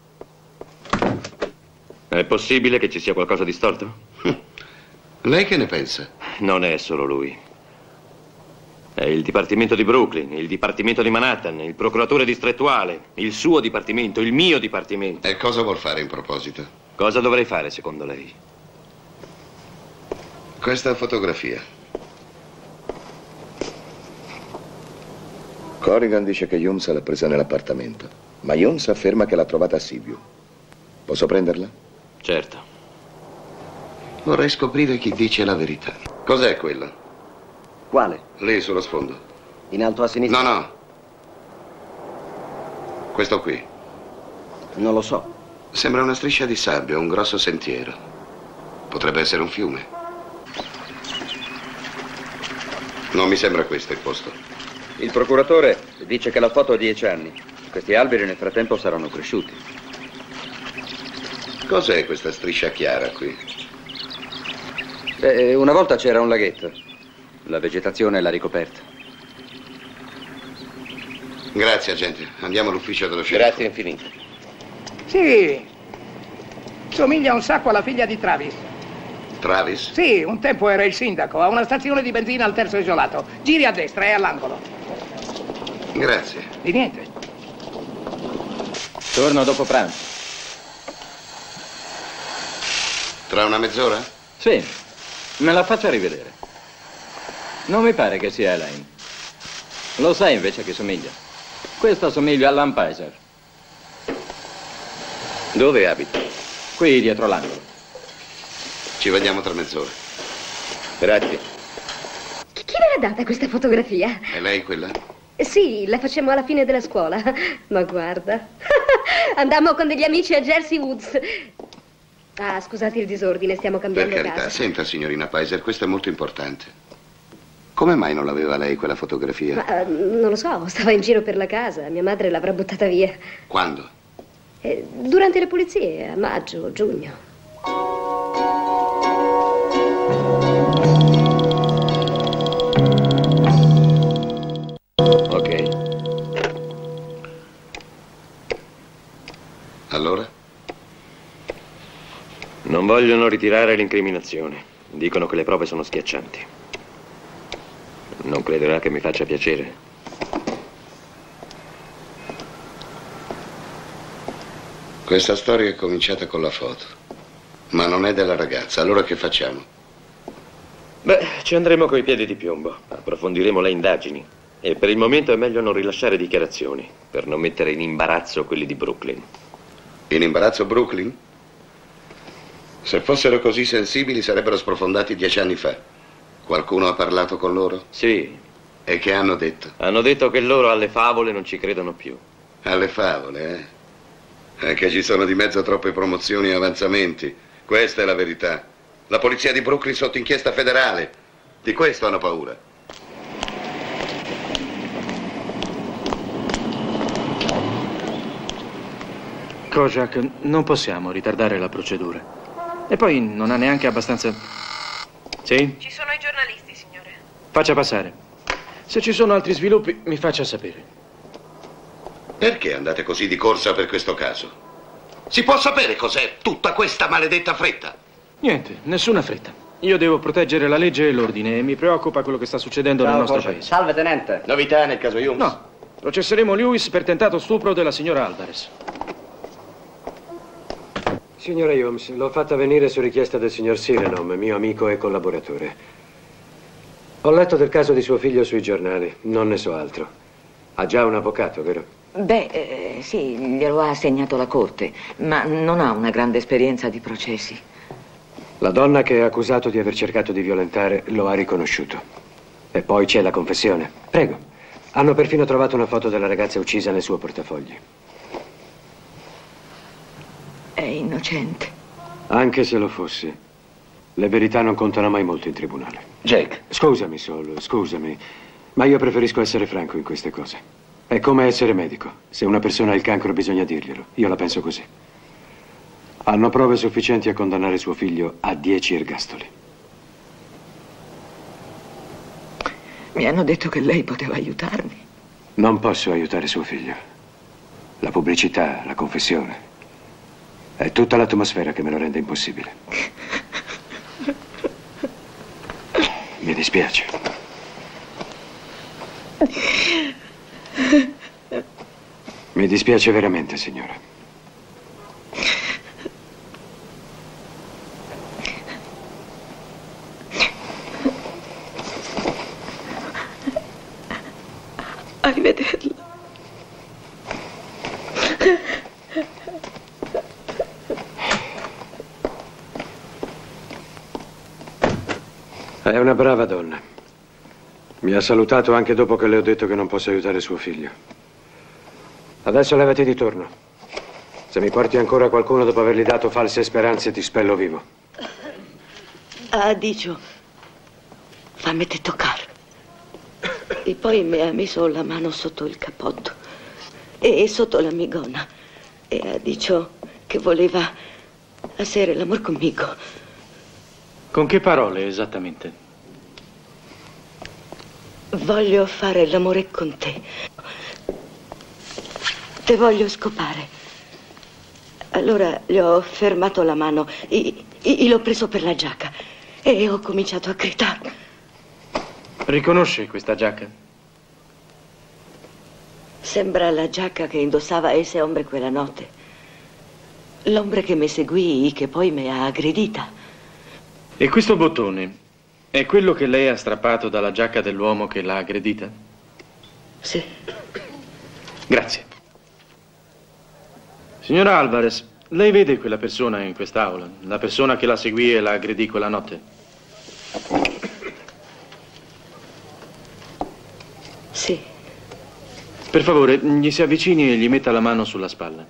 È possibile che ci sia qualcosa di storto? Lei che ne pensa? Non è solo lui. È il Dipartimento di Brooklyn, il Dipartimento di Manhattan, il procuratore distrettuale, il suo dipartimento, il mio dipartimento. E cosa vuol fare in proposito? Cosa dovrei fare, secondo lei? Questa fotografia. Corrigan dice che Humes l'ha presa nell'appartamento, ma Humes afferma che l'ha trovata a Sibiu. Posso prenderla? Certo. Vorrei scoprire chi dice la verità. Cos'è quella? Quale? Lì, sullo sfondo. In alto a sinistra? No, no. Questo qui. Non lo so. Sembra una striscia di sabbia, un grosso sentiero. Potrebbe essere un fiume. Non mi sembra questo il posto. Il procuratore dice che la foto ha dieci anni. Questi alberi nel frattempo saranno cresciuti. Cos'è questa striscia chiara qui? Beh, una volta c'era un laghetto. La vegetazione l'ha ricoperta. Grazie, agente. Andiamo all'ufficio dello sceriffo. Grazie infinite. Sì, somiglia un sacco alla figlia di Travis. Travis? Sì, un tempo era il sindaco, ha una stazione di benzina al terzo isolato. Giri a destra, è all'angolo. Grazie. Di niente. Torno dopo pranzo. Tra una mezz'ora? Sì, me la faccia rivedere. Non mi pare che sia Elaine. Lo sai invece che somiglia? Questa somiglia all'Ann Pizer. Dove abita? Qui dietro l'angolo. Ci vediamo tra mezz'ora. Grazie. Chi le l'ha data questa fotografia? È lei quella? Sì, la facemmo alla fine della scuola. Ma guarda. Andammo con degli amici a Jersey Woods. Ah, scusate il disordine, stiamo cambiando Per carità, casa. senta, signorina Pizer, questo è molto importante. Come mai non l'aveva lei quella fotografia? Ma eh, non lo so, stava in giro per la casa. Mia madre l'avrà buttata via. Quando? Eh, durante le pulizie, a maggio, giugno. Ok. Allora? Non vogliono ritirare l'incriminazione. Dicono che le prove sono schiaccianti. Non crederà che mi faccia piacere. Questa storia è cominciata con la foto, ma non è della ragazza. Allora che facciamo? Beh, ci andremo coi piedi di piombo. Approfondiremo le indagini. E per il momento è meglio non rilasciare dichiarazioni, per non mettere in imbarazzo quelli di Brooklyn. In imbarazzo Brooklyn? Se fossero così sensibili sarebbero sprofondati dieci anni fa. Qualcuno ha parlato con loro? Sì. E che hanno detto? Hanno detto che loro alle favole non ci credono più. Alle favole, eh? È che ci sono di mezzo troppe promozioni e avanzamenti. Questa è la verità. La polizia di Brooklyn sotto inchiesta federale. Di questo hanno paura. Kojak, non possiamo ritardare la procedura. E poi non ha neanche abbastanza... Sì? Ci sono i giornalisti, signore. Faccia passare. Se ci sono altri sviluppi, mi faccia sapere. Perché andate così di corsa per questo caso? Si può sapere cos'è tutta questa maledetta fretta? Niente, nessuna fretta. Io devo proteggere la legge e l'ordine e mi preoccupa quello che sta succedendo Ciao, nel nostro Kojak. paese. Salve, tenente. Novità nel caso Humes? No, processeremo Lewis per tentato stupro della signora Alvarez. Signora Holmes, l'ho fatta venire su richiesta del signor Sirenom, mio amico e collaboratore. Ho letto del caso di suo figlio sui giornali, non ne so altro. Ha già un avvocato, vero? Beh, eh, sì, glielo ha assegnato la corte, ma non ha una grande esperienza di processi. La donna che è accusato di aver cercato di violentare lo ha riconosciuto. E poi c'è la confessione. Prego. Hanno perfino trovato una foto della ragazza uccisa nel suo portafogli. È innocente. Anche se lo fosse, le verità non contano mai molto in tribunale. Jake. Scusami, Sol, scusami, ma io preferisco essere franco in queste cose. È come essere medico. Se una persona ha il cancro bisogna dirglielo. Io la penso così. Hanno prove sufficienti a condannare suo figlio a dieci ergastoli. Mi hanno detto che lei poteva aiutarmi. Non posso aiutare suo figlio. La pubblicità, la confessione. È tutta l'atmosfera che me lo rende impossibile. Mi dispiace. Mi dispiace veramente, signora. Arrivederla. È una brava donna. Mi ha salutato anche dopo che le ho detto che non posso aiutare suo figlio. Adesso levati di torno. Se mi porti ancora qualcuno dopo avergli dato false speranze, ti spello vivo. Ha dicho, fammi te toccare. E poi mi ha messo la mano sotto il cappotto e sotto la mia gonna e ha detto che voleva essere l'amor conmigo. Con che parole esattamente? Voglio fare l'amore con te. Te voglio scopare. Allora gli ho fermato la mano e, e, e l'ho preso per la giacca e ho cominciato a gridare. Riconosce questa giacca? Sembra la giacca che indossava ese ombre quella notte. L'ombre che mi seguì e che poi mi ha aggredita. E questo bottone è quello che lei ha strappato dalla giacca dell'uomo che l'ha aggredita? Sì. Grazie. Signora Alvarez, lei vede quella persona in quest'aula? La persona che la seguì e la aggredì quella notte? Sì. Per favore, gli si avvicini e gli metta la mano sulla spalla.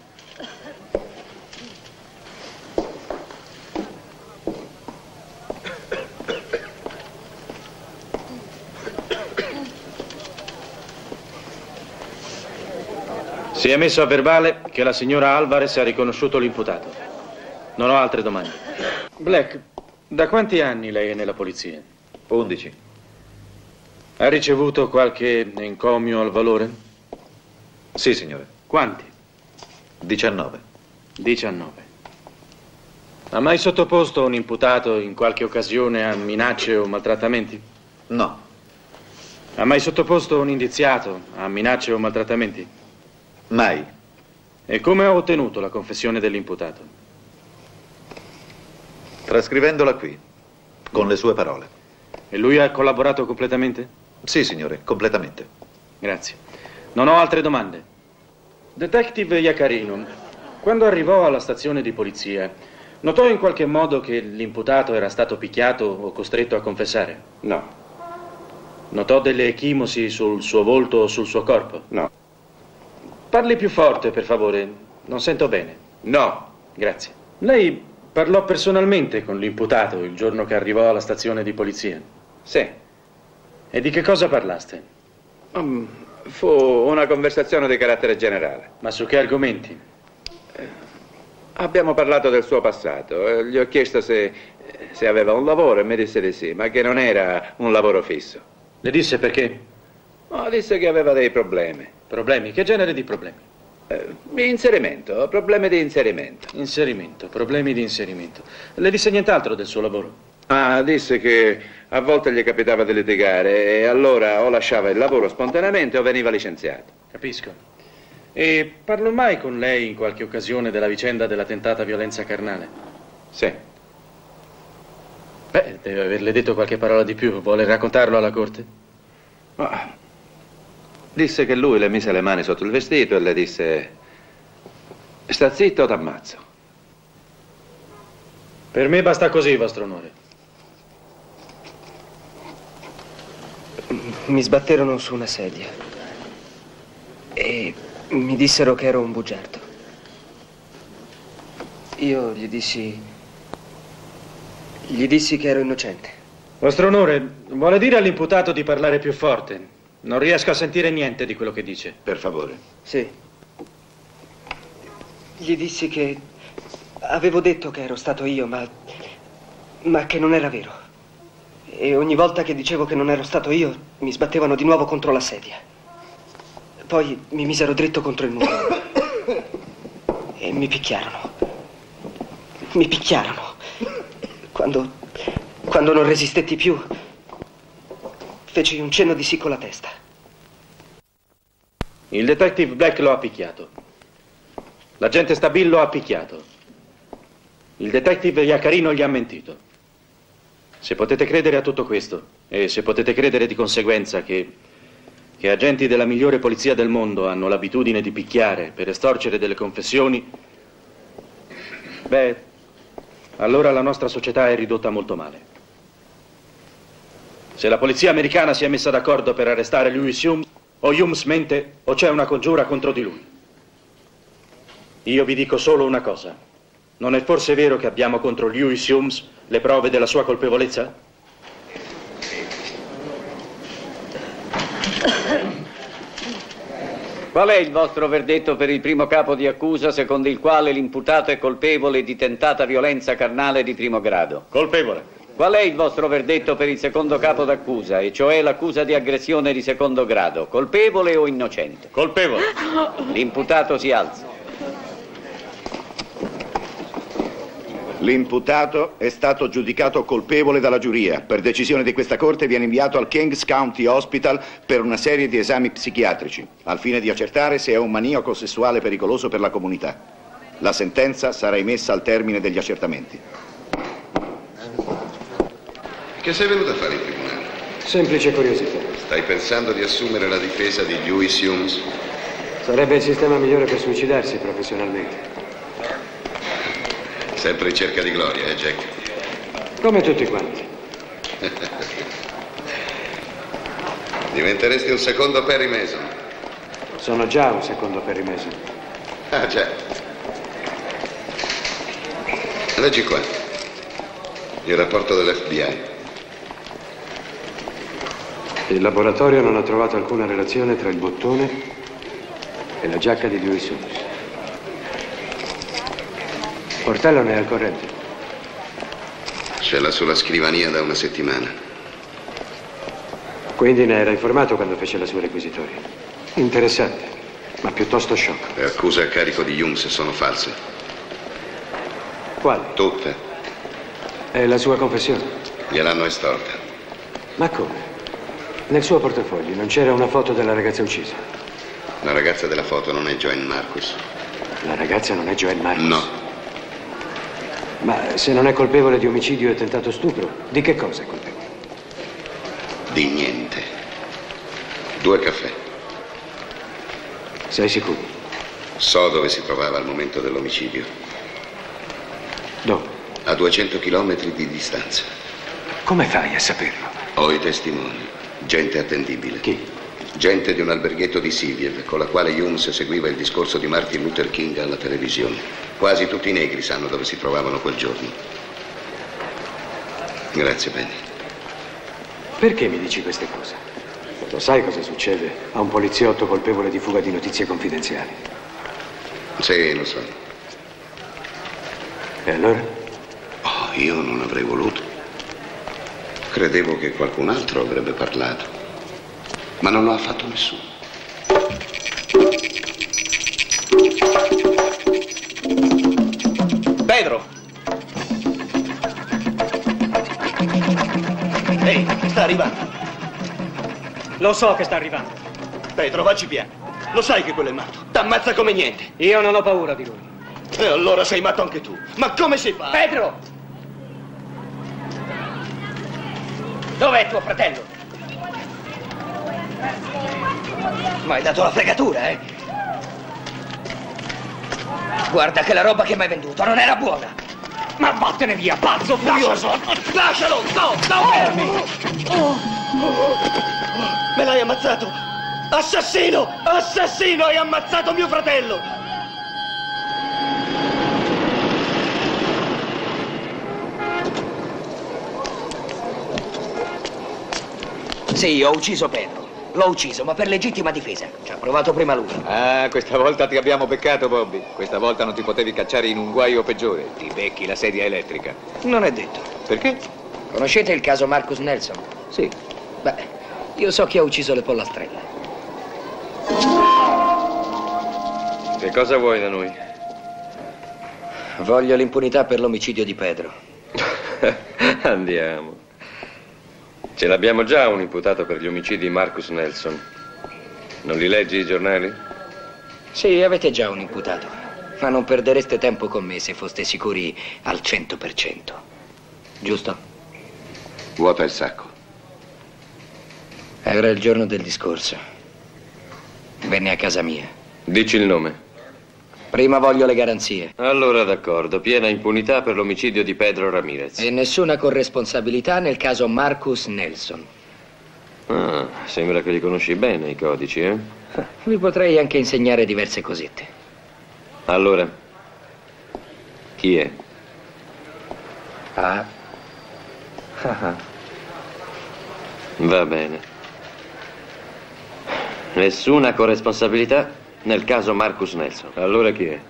Si è messo a verbale che la signora Alvarez ha riconosciuto l'imputato. Non ho altre domande. Black, da quanti anni lei è nella polizia? Undici. Ha ricevuto qualche encomio al valore? Sì, signore. Quanti? Diciannove. Diciannove. Ha mai sottoposto un imputato in qualche occasione a minacce o maltrattamenti? No. Ha mai sottoposto un indiziato a minacce o maltrattamenti? Mai. E come ha ottenuto la confessione dell'imputato? Trascrivendola qui, con le sue parole. E lui ha collaborato completamente? Sì, signore, completamente. Grazie. Non ho altre domande. Detective Iacarino, quando arrivò alla stazione di polizia, notò in qualche modo che l'imputato era stato picchiato o costretto a confessare? No. Notò delle echimosi sul suo volto o sul suo corpo? No. Parli più forte, per favore. Non sento bene. No. Grazie. Lei parlò personalmente con l'imputato il giorno che arrivò alla stazione di polizia? Sì. E di che cosa parlaste? Um, fu una conversazione di carattere generale. Ma su che argomenti? Eh, abbiamo parlato del suo passato. Eh, gli ho chiesto se, se aveva un lavoro e mi disse di sì, ma che non era un lavoro fisso. Le disse perché? Oh, disse che aveva dei problemi. Problemi? Che genere di problemi? Eh, di inserimento, problemi di inserimento. Inserimento, problemi di inserimento. Le disse nient'altro del suo lavoro? Ah, disse che a volte gli capitava di litigare e allora o lasciava il lavoro spontaneamente o veniva licenziato. Capisco. E parlò mai con lei in qualche occasione della vicenda della tentata violenza carnale? Sì. Beh, deve averle detto qualche parola di più. Vuole raccontarlo alla corte? Ah, Disse che lui le mise le mani sotto il vestito e le disse: sta zitto o t'ammazzo. Per me basta così, vostro onore. Mi sbatterono su una sedia e mi dissero che ero un bugiardo. Io gli dissi... gli dissi che ero innocente. Vostro onore, vuole dire all'imputato di parlare più forte? Non riesco a sentire niente di quello che dice. Per favore. Sì. Gli dissi che avevo detto che ero stato io, ma... ma che non era vero. E ogni volta che dicevo che non ero stato io, mi sbattevano di nuovo contro la sedia. Poi mi misero dritto contro il muro. E mi picchiarono. Mi picchiarono. Quando... quando non resistetti più, feci un cenno di sì con la testa. Il detective Black lo ha picchiato. L'agente Stabil lo ha picchiato. Il detective Iaccarino gli ha mentito. Se potete credere a tutto questo, e se potete credere di conseguenza che, che agenti della migliore polizia del mondo hanno l'abitudine di picchiare per estorcere delle confessioni, beh, allora la nostra società è ridotta molto male. Se la polizia americana si è messa d'accordo per arrestare Louis Humes, o Humes mente o c'è una congiura contro di lui. Io vi dico solo una cosa. Non è forse vero che abbiamo contro Louis Humes le prove della sua colpevolezza? Qual è il vostro verdetto per il primo capo di accusa secondo il quale l'imputato è colpevole di tentata violenza carnale di primo grado? Colpevole. Qual è il vostro verdetto per il secondo capo d'accusa, e cioè l'accusa di aggressione di secondo grado? Colpevole o innocente? Colpevole. L'imputato si alza. L'imputato è stato giudicato colpevole dalla giuria. Per decisione di questa corte viene inviato al Kings County Hospital per una serie di esami psichiatrici, al fine di accertare se è un maniaco sessuale pericoloso per la comunità. La sentenza sarà emessa al termine degli accertamenti. Che sei venuto a fare in tribunale? Semplice curiosità. Stai pensando di assumere la difesa di Louis Humes? Sarebbe il sistema migliore per suicidarsi professionalmente. Sempre in cerca di gloria, eh, Jack? Come tutti quanti. Diventeresti un secondo Perry Mason. Sono già un secondo Perry Mason. Ah, già. Leggi qua. Il rapporto dell'F B I. Il laboratorio non ha trovato alcuna relazione tra il bottone e la giacca di Louis Humes. Portello ne è al corrente. Ce l'ha sulla scrivania da una settimana. Quindi ne era informato quando fece la sua requisitoria. Interessante, ma piuttosto sciocco. Le accuse a carico di Humes sono false. Quali? Tutte. È la sua confessione. Gliel'hanno estorta. Ma come? Nel suo portafoglio non c'era una foto della ragazza uccisa. La ragazza della foto non è Joanne Marcus. La ragazza non è Joanne Marcus? No. Ma se non è colpevole di omicidio e tentato stupro, di che cosa è colpevole? Di niente. Due caffè. Sei sicuro? So dove si trovava al momento dell'omicidio. Dove? A duecento chilometri di distanza. Come fai a saperlo? Ho i testimoni. Gente attendibile. Chi? Gente di un alberghetto di Siviev con la quale Humes seguiva il discorso di Martin Luther King alla televisione. Quasi tutti i negri sanno dove si trovavano quel giorno. Grazie, Benny. Perché mi dici queste cose? Lo sai cosa succede a un poliziotto colpevole di fuga di notizie confidenziali? Sì, lo so. E allora? Oh, io non avrei voluto. Credevo che qualcun altro avrebbe parlato. Ma non lo ha fatto nessuno. Pedro! Ehi, sta arrivando. Lo so che sta arrivando. Pedro, vacci piano. Lo sai che quello è matto. T'ammazza come niente. Io non ho paura di lui. E allora sei matto anche tu. Ma come si fa? Pedro! Dov'è tuo fratello? Ma hai dato la fregatura, eh? Guarda che la roba che mi hai venduto non era buona. Ma vattene via, pazzo furioso! Lascialo! No, no, fermi! Oh. Me l'hai ammazzato! Assassino! Assassino! Hai ammazzato mio fratello! Sì, ho ucciso Pedro. L'ho ucciso, ma per legittima difesa. Ci ha provato prima lui. Ah, questa volta ti abbiamo beccato, Bobby. Questa volta non ti potevi cacciare in un guaio peggiore. Ti becchi la sedia elettrica. Non è detto. Perché? Conoscete il caso Marcus Nelson? Sì. Beh, io so chi ha ucciso le pollastrelle. Che cosa vuoi da noi? Voglio l'impunità per l'omicidio di Pedro. Andiamo. Ce l'abbiamo già un imputato per gli omicidi Marcus Nelson. Non li leggi i giornali? Sì, avete già un imputato. Ma non perdereste tempo con me se foste sicuri al cento per cento. Giusto? Vuota il sacco. Era il giorno del discorso. Venne a casa mia. Dici il nome. Prima voglio le garanzie. Allora d'accordo, piena impunità per l'omicidio di Pedro Ramirez. E nessuna corresponsabilità nel caso Marcus Nelson. Ah, sembra che li conosci bene i codici, eh? Vi potrei anche insegnare diverse cosette. Allora, chi è? Ah. Ah. Va bene. Nessuna corresponsabilità nel caso Marcus Nelson. Allora chi è?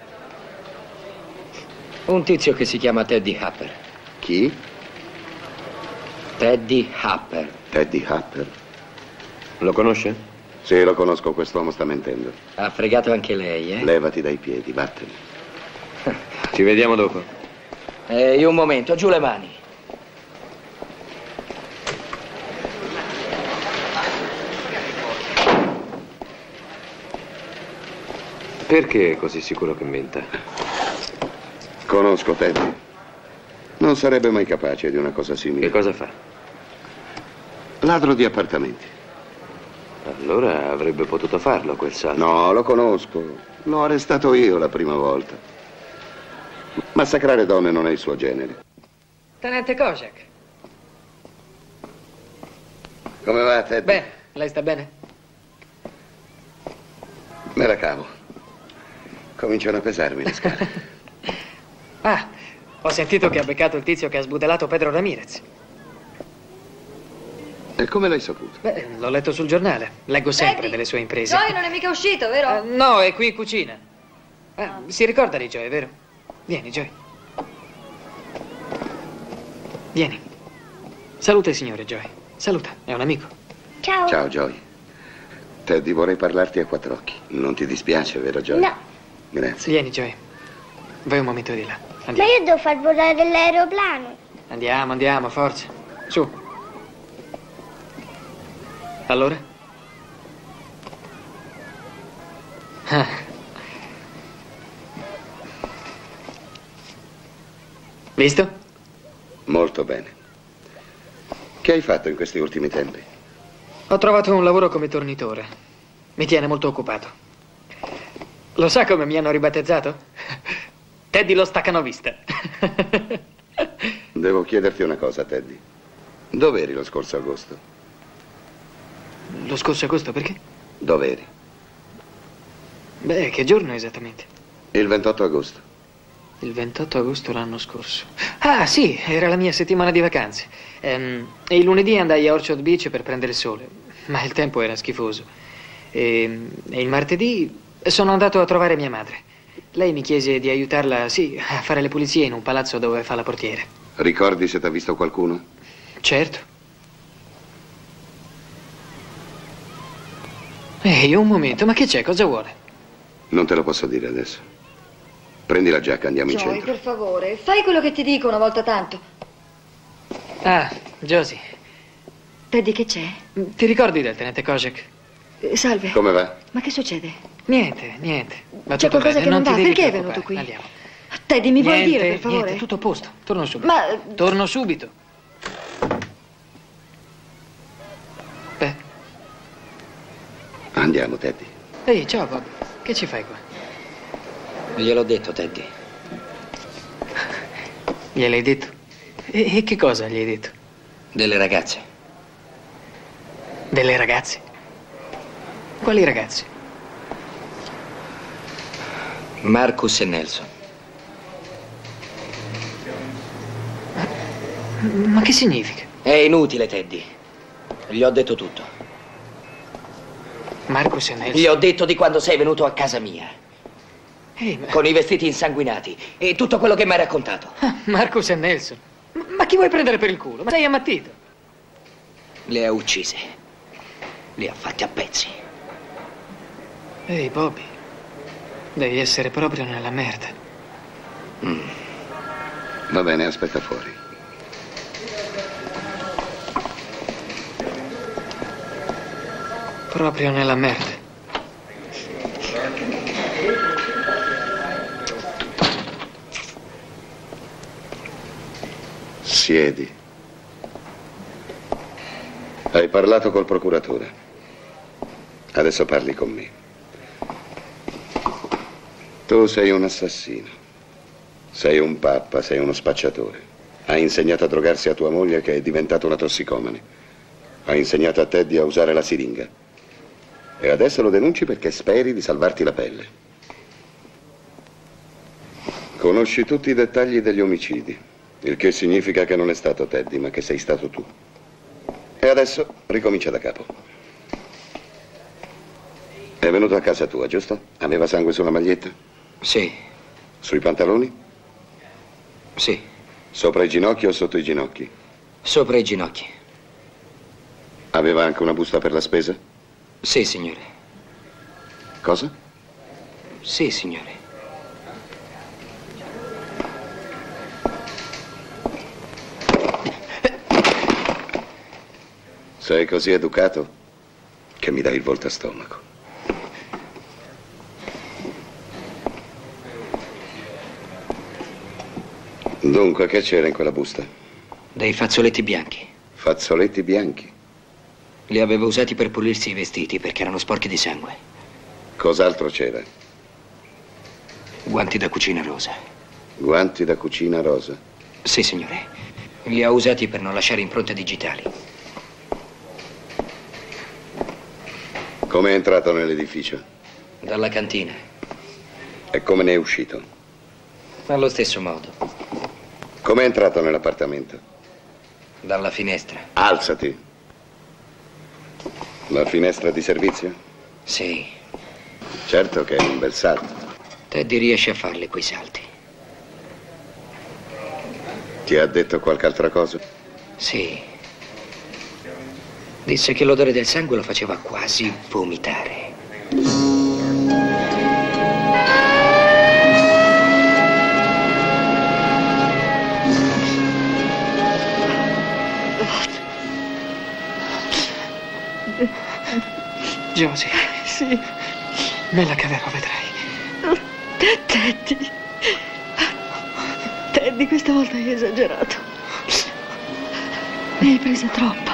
Un tizio che si chiama Teddy Happer. Chi? Teddy Happer. Teddy Happer? Lo conosce? Sì, lo conosco, quest'uomo sta mentendo. Ha fregato anche lei, eh? Levati dai piedi, vattene. Ci vediamo dopo. Ehi, un momento, giù le mani. Perché è così sicuro che menta? Conosco Teddy. Non sarebbe mai capace di una cosa simile. Che cosa fa? Ladro di appartamenti. Allora avrebbe potuto farlo quel salto. No, lo conosco. L'ho arrestato io la prima volta. Massacrare donne non è il suo genere. Tenente Kojak. Come va, Teddy? Bene, lei sta bene? Me la cavo. Cominciano a pesarmi le scale. Ah, ho sentito che ha beccato il tizio che ha sbudellato Pedro Ramirez. E come l'hai saputo? Beh, l'ho letto sul giornale. Leggo sempre Teddy, delle sue imprese. Joey non è mica uscito, vero? Uh, no, è qui in cucina. Ah, si ricorda di Joey, vero? Vieni, Joey. Vieni. Saluta il signore Joey. Saluta, è un amico. Ciao. Ciao, Joey. Teddy, vorrei parlarti a quattro occhi. Non ti dispiace, vero, Joey? No. Grazie. Vieni, Joey. Vai un momento di là. Ma Andiamo. io devo far volare l'aeroplano. Andiamo, andiamo, forza. Su. Allora? Ah. Visto? Molto bene. Che hai fatto in questi ultimi tempi? Ho trovato un lavoro come tornitore. Mi tiene molto occupato. Lo sa come mi hanno ribattezzato? Teddy lo staccanovista. Devo chiederti una cosa, Teddy. Dov'eri lo scorso agosto? Lo scorso agosto, perché? Dov'eri? Beh, che giorno esattamente? Il ventotto agosto. Il ventotto agosto l'anno scorso. Ah, sì, era la mia settimana di vacanze. Ehm, e il lunedì andai a Orchard Beach per prendere il sole, ma il tempo era schifoso. E, e il martedì sono andato a trovare mia madre. Lei mi chiese di aiutarla, sì, a fare le pulizie in un palazzo dove fa la portiere. Ricordi se t'ha visto qualcuno? Certo. Ehi, un momento, ma che c'è? Cosa vuole? Non te lo posso dire adesso. Prendi la giacca, andiamo in Joey, centro. per favore, fai quello che ti dico una volta tanto. Ah, Josie. Teddy, che c'è? Ti ricordi del tenente Kojak? Eh, salve. Come va? Ma che succede? Niente, niente. Va C'è tutto qualcosa bene, che non ti va? devi Perché è preoccupare. venuto qui? Andiamo. Teddy, mi vuoi Niente, dire, per favore? Niente, tutto a posto. Torno subito. Ma... Torno subito. Beh. Andiamo. Teddy. Ehi, ciao Bob. Che ci fai qua? Gliel'ho detto, Teddy. Gliel'hai detto? E, e che cosa gli hai detto? Delle ragazze. Delle ragazze? Quali ragazze? Marcus e Nelson. Ma che significa? È inutile, Teddy. Gli ho detto tutto. Marcus e Nelson? Gli ho detto di quando sei venuto a casa mia. Ehi, ma... Con i vestiti insanguinati e tutto quello che mi hai raccontato. Ah, Marcus e Nelson? Ma, ma chi vuoi prendere per il culo? Ma sei ammattito? Le ha uccise. Le ha fatte a pezzi. Ehi, Bobby. Devi essere proprio nella merda. Mm. Va bene, aspetta fuori. Proprio nella merda. Siedi. Hai parlato col procuratore. Adesso parli con me. Tu sei un assassino. Sei un pappa, sei uno spacciatore. Hai insegnato a drogarsi a tua moglie che è diventata una tossicomane. Hai insegnato a Teddy a usare la siringa. E adesso lo denunci perché speri di salvarti la pelle. Conosci tutti i dettagli degli omicidi, il che significa che non è stato Teddy, ma che sei stato tu. E adesso ricomincia da capo. È venuto a casa tua, giusto? Aveva sangue sulla maglietta? Sì. Sui pantaloni? Sì. Sopra i ginocchi o sotto i ginocchi? Sopra i ginocchi. Aveva anche una busta per la spesa? Sì, signore. Cosa? Sì, signore. Sei così educato che mi dai il volto a stomaco. Dunque, che c'era in quella busta? Dei fazzoletti bianchi. Fazzoletti bianchi? Li aveva usati per pulirsi i vestiti perché erano sporchi di sangue. Cos'altro c'era? Guanti da cucina rosa. Guanti da cucina rosa? Sì, signore. Li ha usati per non lasciare impronte digitali. Come è entrato nell'edificio? Dalla cantina. E come ne è uscito? Allo stesso modo. Come è entrato nell'appartamento? Dalla finestra. Alzati. La finestra di servizio? Sì. Certo che è un bel salto. Teddy riesce a farle quei salti. Ti ha detto qualche altra cosa? Sì. Disse che l'odore del sangue lo faceva quasi vomitare. Josie. Sì. Nella caverna vedrai. Teddy. Teddy, questa volta hai esagerato. Ne hai presa troppa.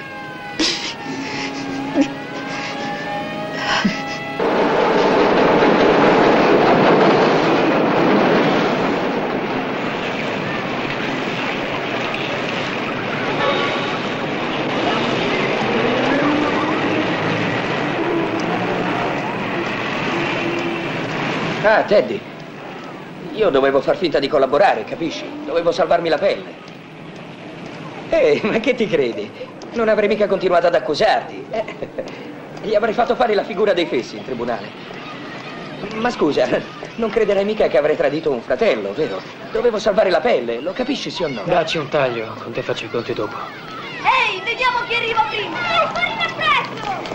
Ah, Teddy. Io dovevo far finta di collaborare, capisci? Dovevo salvarmi la pelle. Ehi, ma che ti credi? Non avrei mica continuato ad accusarti. Eh, gli avrei fatto fare la figura dei fessi in tribunale. Ma scusa, non crederai mica che avrei tradito un fratello, vero? Dovevo salvare la pelle, lo capisci sì o no? Dacci un taglio, con te faccio i conti dopo. Ehi, vediamo chi arriva prima! Ehi, farina presto!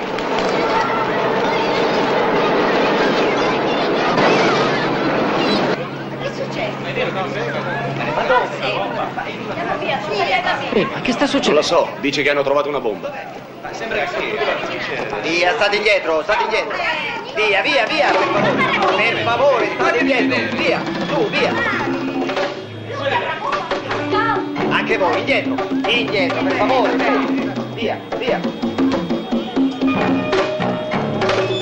Ehi, ma che sta succedendo? Non lo so, dice che hanno trovato una bomba. Via, state indietro, state indietro. Via, via, via, per favore. Per favore, state indietro. Via, su, via. Anche voi, indietro. Indietro, per favore. Via, via.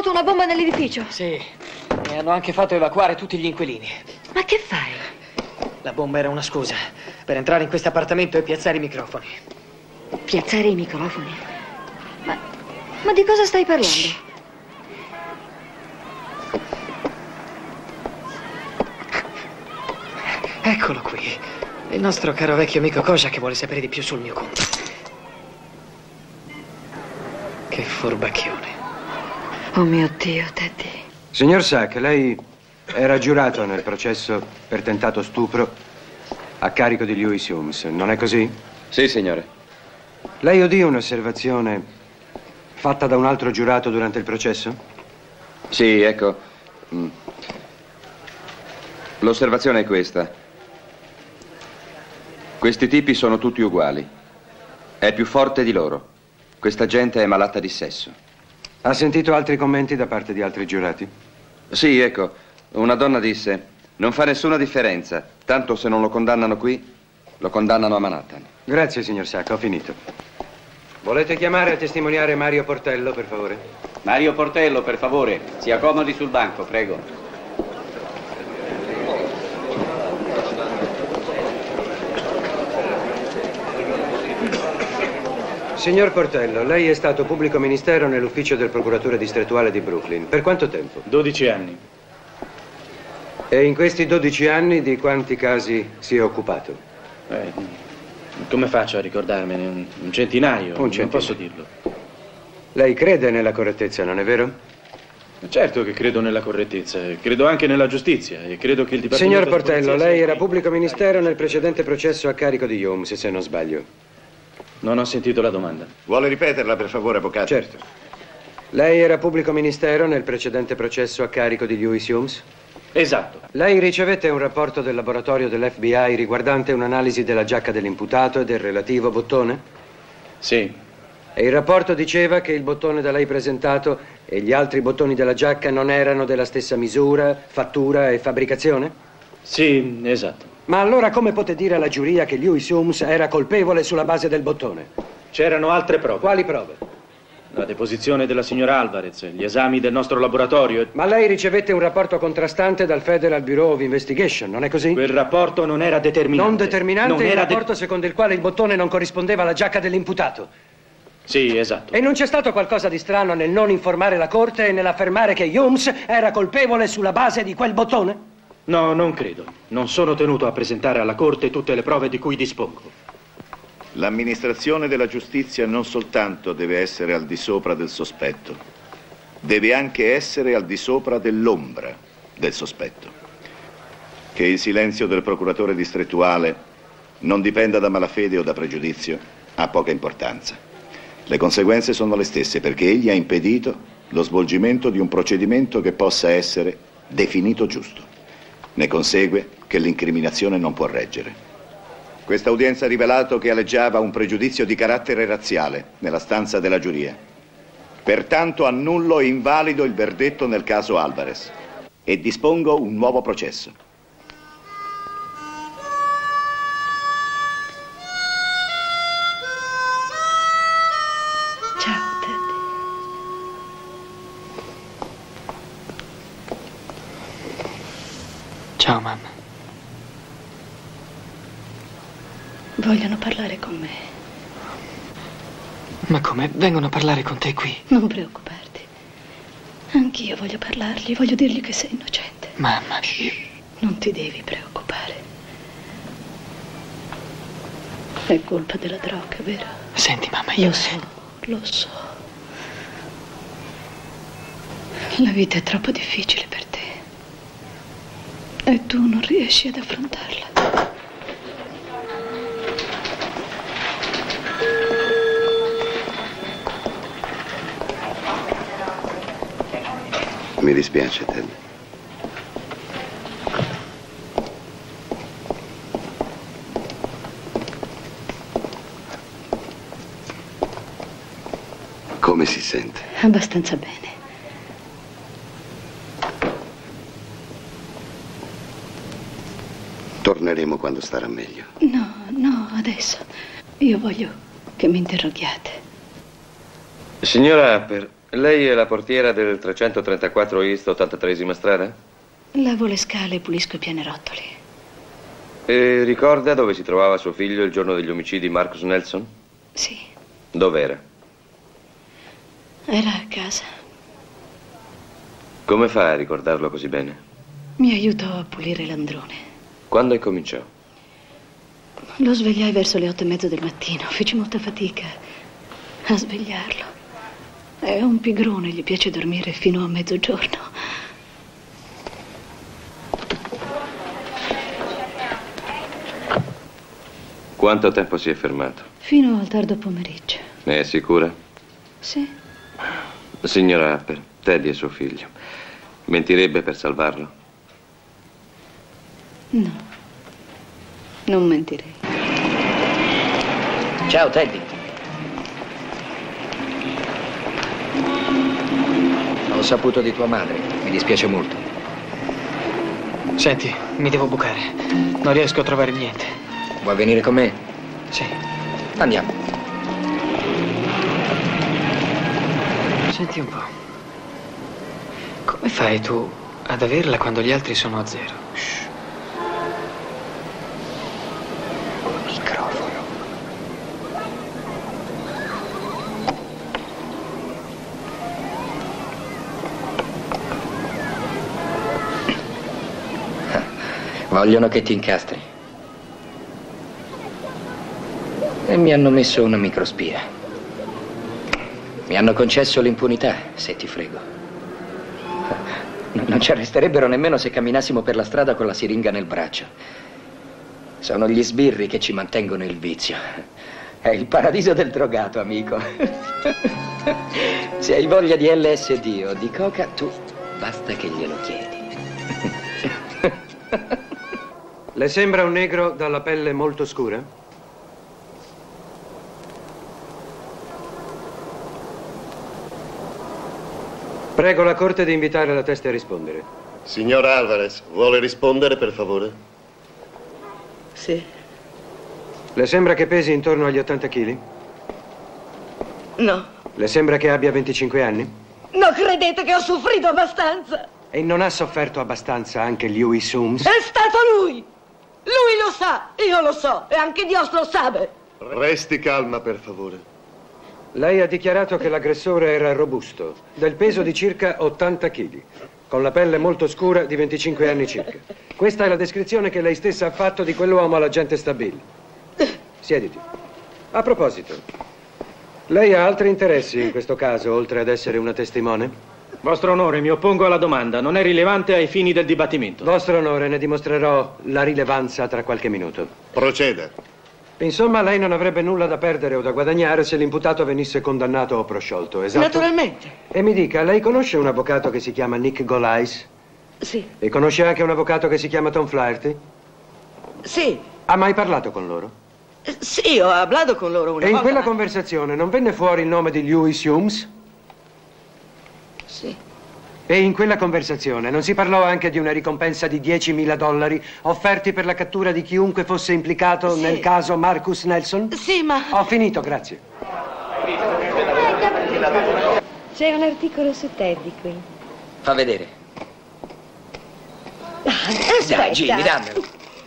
posto una bomba nell'edificio? Sì, e hanno anche fatto evacuare tutti gli inquilini. Ma che fai? La bomba era una scusa per entrare in questo appartamento e piazzare i microfoni. Piazzare i microfoni? Ma, ma di cosa stai parlando? Shh. Eccolo qui, il nostro caro vecchio amico Kojak che vuole sapere di più sul mio conto. Che furbacchione. Oh mio Dio, Teddy. Signor Sack, lei era giurato nel processo per tentato stupro a carico di Lewis Holmes, non è così? Sì, signore. Lei udì un'osservazione fatta da un altro giurato durante il processo? Sì, ecco. L'osservazione è questa. Questi tipi sono tutti uguali. È più forte di loro. Questa gente è malata di sesso. Ha sentito altri commenti da parte di altri giurati? Sì, ecco. Una donna disse: non fa nessuna differenza. Tanto se non lo condannano qui, lo condannano a Manhattan. Grazie, signor Sack, ho finito. Volete chiamare a testimoniare Mario Portello, per favore? Mario Portello, per favore, si accomodi sul banco, prego. Signor Portello, lei è stato pubblico ministero nell'ufficio del procuratore distrettuale di Brooklyn. Per quanto tempo? dodici anni. E in questi dodici anni di quanti casi si è occupato? Eh, come faccio a ricordarmene? Un, un centinaio? Un centinaio. Non posso dirlo. Lei crede nella correttezza, non è vero? Certo che credo nella correttezza, credo anche nella giustizia e credo che il Dipartimento... Signor Portello, lei era pubblico ministero nel precedente processo a carico di Holmes, se non sbaglio. Non ho sentito la domanda. Vuole ripeterla, per favore, avvocato? Certo. Lei era pubblico ministero nel precedente processo a carico di Lewis Holmes? Esatto. Lei ricevette un rapporto del laboratorio dell'F B I riguardante un'analisi della giacca dell'imputato e del relativo bottone? Sì. E il rapporto diceva che il bottone da lei presentato e gli altri bottoni della giacca non erano della stessa misura, fattura e fabbricazione? Sì, esatto. Ma allora come poté dire alla giuria che Lewis Holmes era colpevole sulla base del bottone? C'erano altre prove. Quali prove? La deposizione della signora Alvarez, gli esami del nostro laboratorio. Ma lei ricevette un rapporto contrastante dal Federal Bureau of Investigation, non è così? Quel rapporto non era determinante. Non determinante non il era rapporto de... secondo il quale il bottone non corrispondeva alla giacca dell'imputato. Sì, esatto. E non c'è stato qualcosa di strano nel non informare la Corte e nell'affermare che Holmes era colpevole sulla base di quel bottone? No, non credo. Non sono tenuto a presentare alla Corte tutte le prove di cui dispongo. L'amministrazione della giustizia non soltanto deve essere al di sopra del sospetto, deve anche essere al di sopra dell'ombra del sospetto. Che il silenzio del procuratore distrettuale non dipenda da malafede o da pregiudizio ha poca importanza. Le conseguenze sono le stesse perché egli ha impedito lo svolgimento di un procedimento che possa essere definito giusto. Ne consegue che l'incriminazione non può reggere. Questa udienza ha rivelato che aleggiava un pregiudizio di carattere razziale nella stanza della giuria. Pertanto annullo e invalido il verdetto nel caso Alvarez e dispongo un nuovo processo. Ciao, Teddy. Ciao, mamma. Vogliono parlare con me. Ma come? Vengono a parlare con te qui? Non preoccuparti. Anch'io voglio parlargli, voglio dirgli che sei innocente. Mamma, io... Non ti devi preoccupare. È colpa della droga, vero? Senti, mamma, io... Lo so, lo so. La vita è troppo difficile per te. E tu non riesci ad affrontarla. Mi dispiace, Ted. Come si sente? Abbastanza bene. Torneremo quando starà meglio. No, no, adesso. Io voglio che mi interroghiate. Signora Harper, Lei è la portiera del trecentotrentaquattro East ottantatreesima strada? Lavo le scale e pulisco i pianerottoli. E ricorda dove si trovava suo figlio il giorno degli omicidi Marcus Nelson? Sì. Dov'era? Era a casa. Come fa a ricordarlo così bene? Mi aiutò a pulire l'androne. Quando incominciò? Lo svegliai verso le otto e mezzo del mattino. Feci molta fatica a svegliarlo. È un pigrone, gli piace dormire fino a mezzogiorno. Quanto tempo si è fermato? Fino al tardo pomeriggio. Ne è sicura? Sì. Signora Harper, Teddy è suo figlio. Mentirebbe per salvarlo? No. Non mentirei. Ciao, Teddy. Ho saputo di tua madre. Mi dispiace molto. Senti, mi devo bucare. Non riesco a trovare niente. Vuoi venire con me? Sì. Andiamo. Senti un po'. Come fai tu ad averla quando gli altri sono a zero? Shh. Microfono. Vogliono che ti incastri. E mi hanno messo una microspia. Mi hanno concesso l'impunità, se ti frego. Non ci arresterebbero nemmeno se camminassimo per la strada con la siringa nel braccio. Sono gli sbirri che ci mantengono il vizio. È il paradiso del drogato, amico. Se hai voglia di L S D o di coca, tu basta che glielo chiedi. Le sembra un negro dalla pelle molto scura? Prego la corte di invitare la testa a rispondere. Signor Alvarez, vuole rispondere per favore? Sì. Le sembra che pesi intorno agli ottanta chili? No. Le sembra che abbia venticinque anni? Non credete che ho soffrito abbastanza? E non ha sofferto abbastanza anche Louis Holmes? È stato lui! Lui lo sa, io lo so, e anche Dios lo sa. Resti calma, per favore. Lei ha dichiarato che l'aggressore era robusto, del peso di circa ottanta chili, con la pelle molto scura di venticinque anni circa. Questa è la descrizione che lei stessa ha fatto di quell'uomo all'agente Stabile. Siediti. A proposito, lei ha altri interessi in questo caso, oltre ad essere una testimone? Vostro onore, mi oppongo alla domanda. Non è rilevante ai fini del dibattimento. Vostro onore, ne dimostrerò la rilevanza tra qualche minuto. Proceda. Insomma, lei non avrebbe nulla da perdere o da guadagnare se l'imputato venisse condannato o prosciolto, esatto? Naturalmente. E mi dica, lei conosce un avvocato che si chiama Nick Golais? Sì. E conosce anche un avvocato che si chiama Tom Flaherty? Sì. Ha mai parlato con loro? Sì, ho parlato con loro una volta. E in volta, quella ma... conversazione non venne fuori il nome di Louis Holmes? Sì. E in quella conversazione non si parlò anche di una ricompensa di diecimila dollari offerti per la cattura di chiunque fosse implicato sì. nel caso Marcus Nelson? Sì, ma... Ho finito, grazie. C'è un articolo su Teddy qui. Fa vedere. Aspetta. Dai, Jimmy, dammelo.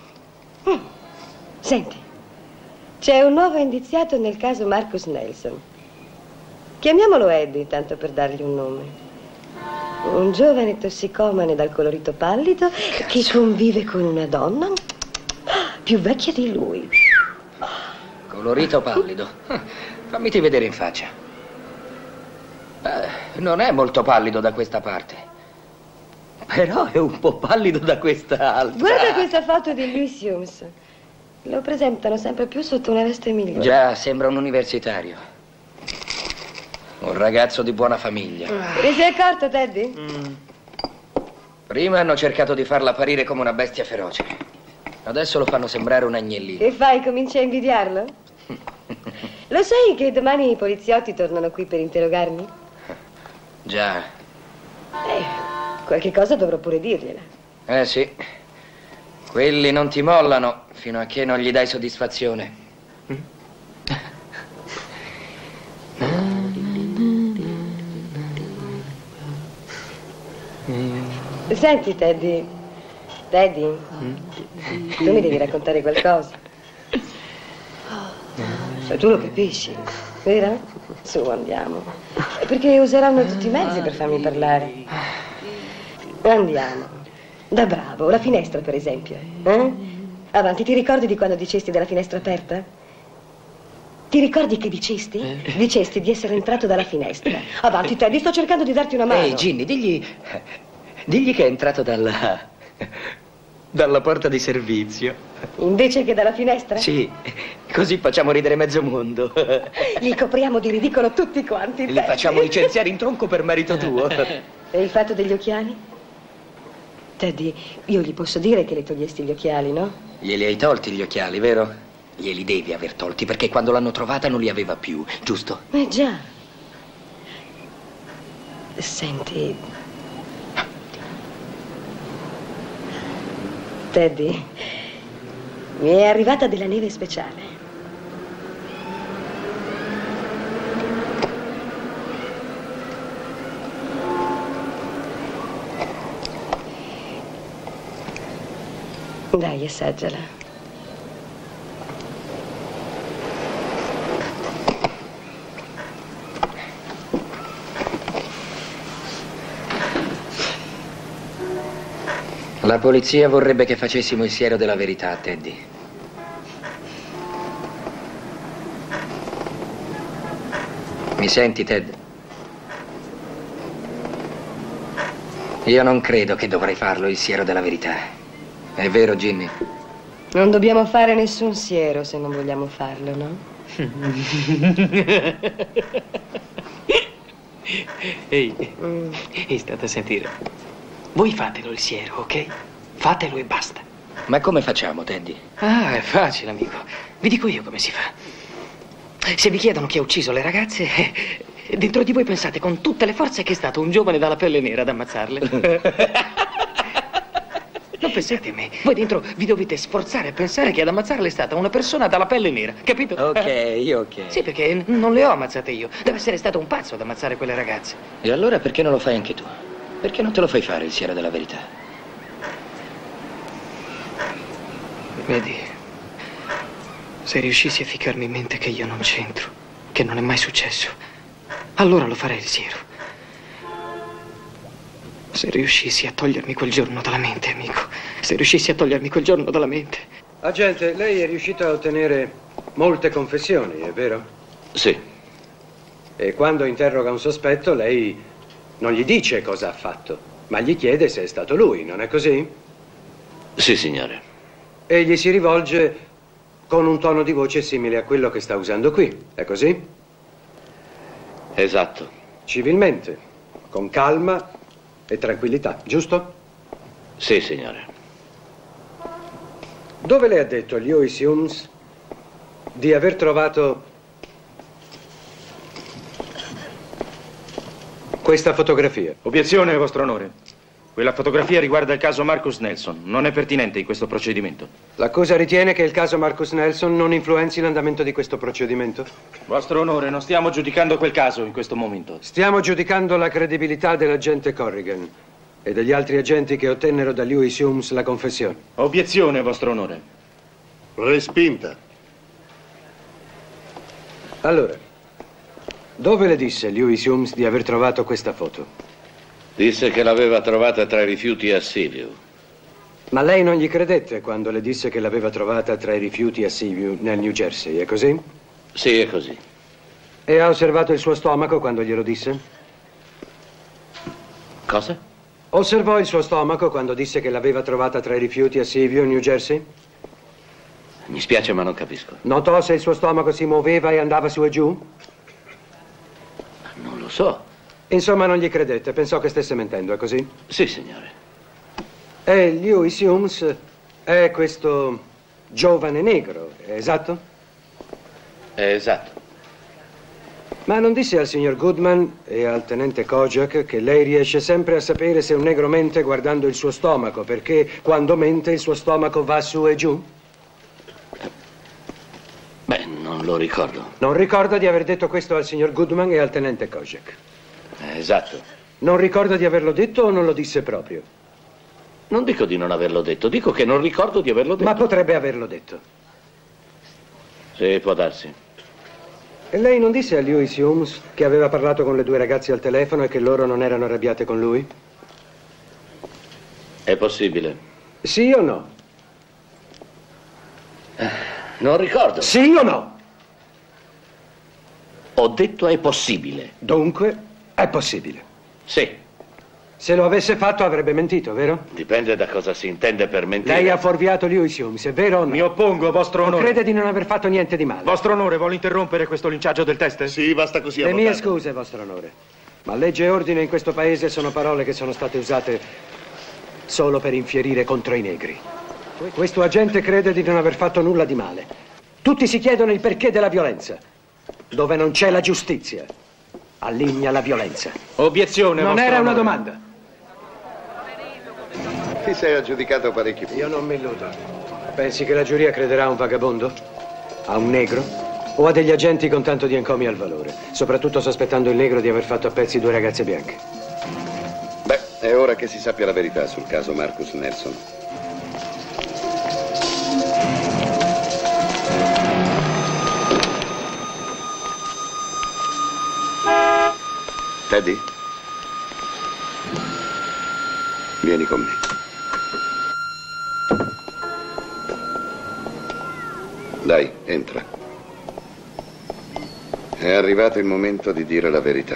Senti, c'è un nuovo indiziato nel caso Marcus Nelson. Chiamiamolo Eddie, tanto per dargli un nome. Un giovane tossicomane dal colorito pallido che convive con una donna più vecchia di lui. Colorito pallido. Fammiti vedere in faccia. Eh, non è molto pallido da questa parte. Però è un po' pallido da questa altra. Guarda questa foto di Louis Holmes. Lo presentano sempre più sotto una veste migliore. Già, sembra un universitario. Un ragazzo di buona famiglia. Ti sei accorto, Teddy? Mm. Prima hanno cercato di farla apparire come una bestia feroce. Adesso lo fanno sembrare un agnellino. Che fai? Cominci a invidiarlo? Lo sai che domani i poliziotti tornano qui per interrogarmi? Già. Eh, qualche cosa dovrò pure dirgliela. Eh sì. Quelli non ti mollano fino a che non gli dai soddisfazione. Senti, Teddy. Teddy, tu mi devi raccontare qualcosa. Cioè, tu lo capisci, vero? Su, andiamo. Perché useranno tutti i mezzi per farmi parlare. Andiamo. Da bravo, la finestra, per esempio. Eh? Avanti, ti ricordi di quando dicesti della finestra aperta? Ti ricordi che dicesti? Dicesti di essere entrato dalla finestra. Avanti, Teddy, sto cercando di darti una mano. Ehi, Ginny, digli... Digli che è entrato dalla... dalla porta di servizio. Invece che dalla finestra? Sì, così facciamo ridere mezzo mondo. Li copriamo di ridicolo tutti quanti. Li facciamo licenziare in tronco per merito tuo. E il fatto degli occhiali? Teddy, io gli posso dire che le togliesti gli occhiali, no? Glieli hai tolti gli occhiali, vero? Glieli devi aver tolti, perché quando l'hanno trovata non li aveva più, giusto? Eh già. Senti... Teddy, mi è arrivata della neve speciale. Dai, assaggiala. La polizia vorrebbe che facessimo il siero della verità, Teddy. Mi senti, Ted? Io non credo che dovrei farlo il siero della verità. È vero, Ginny? Non dobbiamo fare nessun siero se non vogliamo farlo, no? Ehi, mm. Ehi, state a sentire. Voi fatelo il siero, ok? Fatelo e basta. Ma come facciamo, Teddy? Ah, è facile, amico. Vi dico io come si fa. Se vi chiedono chi ha ucciso le ragazze, dentro di voi pensate con tutte le forze che è stato un giovane dalla pelle nera ad ammazzarle. Non pensate a me. Voi dentro vi dovete sforzare a pensare che ad ammazzarle è stata una persona dalla pelle nera, capito? Ok, ok. Sì, perché non le ho ammazzate io. Deve essere stato un pazzo ad ammazzare quelle ragazze. E allora perché non lo fai anche tu? Perché non te lo fai fare il siero della verità? Vedi, se riuscissi a ficcarmi in mente che io non c'entro, che non è mai successo, allora lo farei il siero. Se riuscissi a togliermi quel giorno dalla mente, amico, se riuscissi a togliermi quel giorno dalla mente. Agente, lei è riuscito a ottenere molte confessioni, è vero? Sì. E quando interroga un sospetto, lei non gli dice cosa ha fatto, ma gli chiede se è stato lui, non è così? Sì, signore. E gli si rivolge con un tono di voce simile a quello che sta usando qui, è così? Esatto. Civilmente, con calma e tranquillità, giusto? Sì, signore. Dove le ha detto Lewis Humes di aver trovato questa fotografia? Obiezione, vostro onore. Quella fotografia riguarda il caso Marcus Nelson. Non è pertinente in questo procedimento. L'accusa ritiene che il caso Marcus Nelson non influenzi l'andamento di questo procedimento? Vostro onore, non stiamo giudicando quel caso in questo momento. Stiamo giudicando la credibilità dell'agente Corrigan e degli altri agenti che ottennero da Lewis Humes la confessione. Obiezione, vostro onore. Respinta. Allora, dove le disse Lewis Humes di aver trovato questa foto? Disse che l'aveva trovata tra i rifiuti a Seaview. Ma lei non gli credette quando le disse che l'aveva trovata tra i rifiuti a Seaview, nel New Jersey, è così? Sì, è così. E ha osservato il suo stomaco quando glielo disse? Cosa? Osservò il suo stomaco quando disse che l'aveva trovata tra i rifiuti a Seaview, New Jersey? Mi spiace, ma non capisco. Notò se il suo stomaco si muoveva e andava su e giù? Non lo so. Insomma, non gli credette, pensò che stesse mentendo, è così? Sì, signore. E Lewis Humes è questo giovane negro, è esatto? È esatto. Ma non disse al signor Goodman e al tenente Kojak che lei riesce sempre a sapere se un negro mente guardando il suo stomaco, perché quando mente il suo stomaco va su e giù? Beh, non lo ricordo. Non ricorda di aver detto questo al signor Goodman e al tenente Kojak? Esatto. Non ricorda di averlo detto o non lo disse proprio? Non dico di non averlo detto, dico che non ricordo di averlo detto. Ma potrebbe averlo detto. Sì, può darsi. E lei non disse a Lewis Holmes che aveva parlato con le due ragazze al telefono e che loro non erano arrabbiate con lui? È possibile. Sì o no? Non ricordo. Sì o no? Ho detto è possibile. Dunque, è possibile. Sì. Se lo avesse fatto avrebbe mentito, vero? Dipende da cosa si intende per mentire. Lei ha fuorviato Lewis Holmes, è vero o no? Mi oppongo, vostro onore. Crede di non aver fatto niente di male? Vostro onore, vuole interrompere questo linciaggio del test? Sì, basta così, Le avvocato. mie scuse, vostro onore. Ma legge e ordine in questo paese sono parole che sono state usate solo per infierire contro i negri. Questo agente crede di non aver fatto nulla di male. Tutti si chiedono il perché della violenza. Dove non c'è la giustizia, alligna la violenza. Obiezione, Non vostro era una onore. domanda. Ti sei aggiudicato parecchi punti. Io non mi illudo. Pensi che la giuria crederà a un vagabondo? A un negro? O a degli agenti con tanto di encomio al valore? Soprattutto sospettando il negro di aver fatto a pezzi due ragazze bianche. Beh, è ora che si sappia la verità sul caso Marcus Nelson. Teddy? Vieni con me. Dai, entra. È arrivato il momento di dire la verità.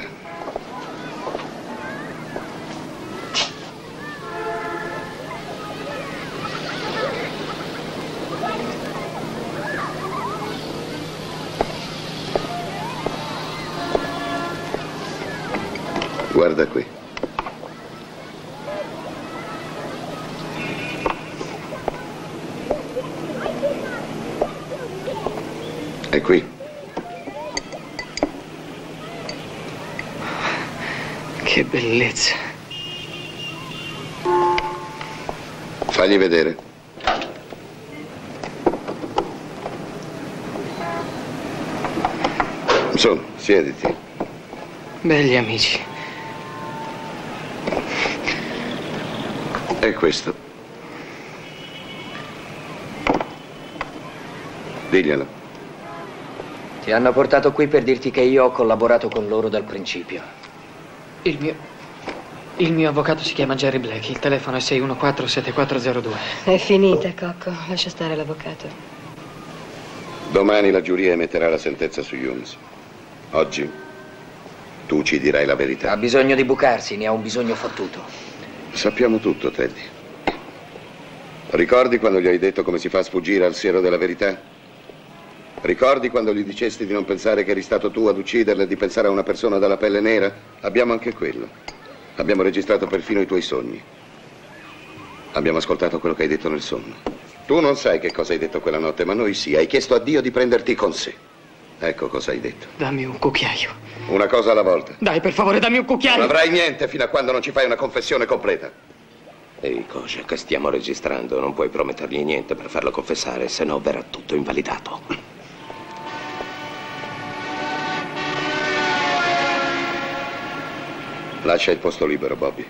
Guarda qui. È qui. Che bellezza. Fagli vedere. Su, siediti. Belli amici. È questo. Diglielo. Ti hanno portato qui per dirti che io ho collaborato con loro dal principio. Il mio... Il mio avvocato si chiama Jerry Black. Il telefono è sei uno quattro sette quattro zero due. È finita, Cocco. Lascia stare l'avvocato. Domani la giuria emetterà la sentenza su Holmes. Oggi tu ci dirai la verità. Ha bisogno di bucarsi, ne ha un bisogno fottuto. Sappiamo tutto, Teddy. Ricordi quando gli hai detto come si fa a sfuggire al siero della verità? Ricordi quando gli dicesti di non pensare che eri stato tu ad ucciderla e di pensare a una persona dalla pelle nera? Abbiamo anche quello. Abbiamo registrato perfino i tuoi sogni. Abbiamo ascoltato quello che hai detto nel sonno. Tu non sai che cosa hai detto quella notte, ma noi sì. Hai chiesto a Dio di prenderti con sé. Ecco cosa hai detto. Dammi un cucchiaio. Una cosa alla volta. Dai, per favore, dammi un cucchiaio. Non avrai niente fino a quando non ci fai una confessione completa. Ehi, Kojak, che stiamo registrando. Non puoi promettergli niente per farlo confessare, se no verrà tutto invalidato. Lascia il posto libero, Bobby.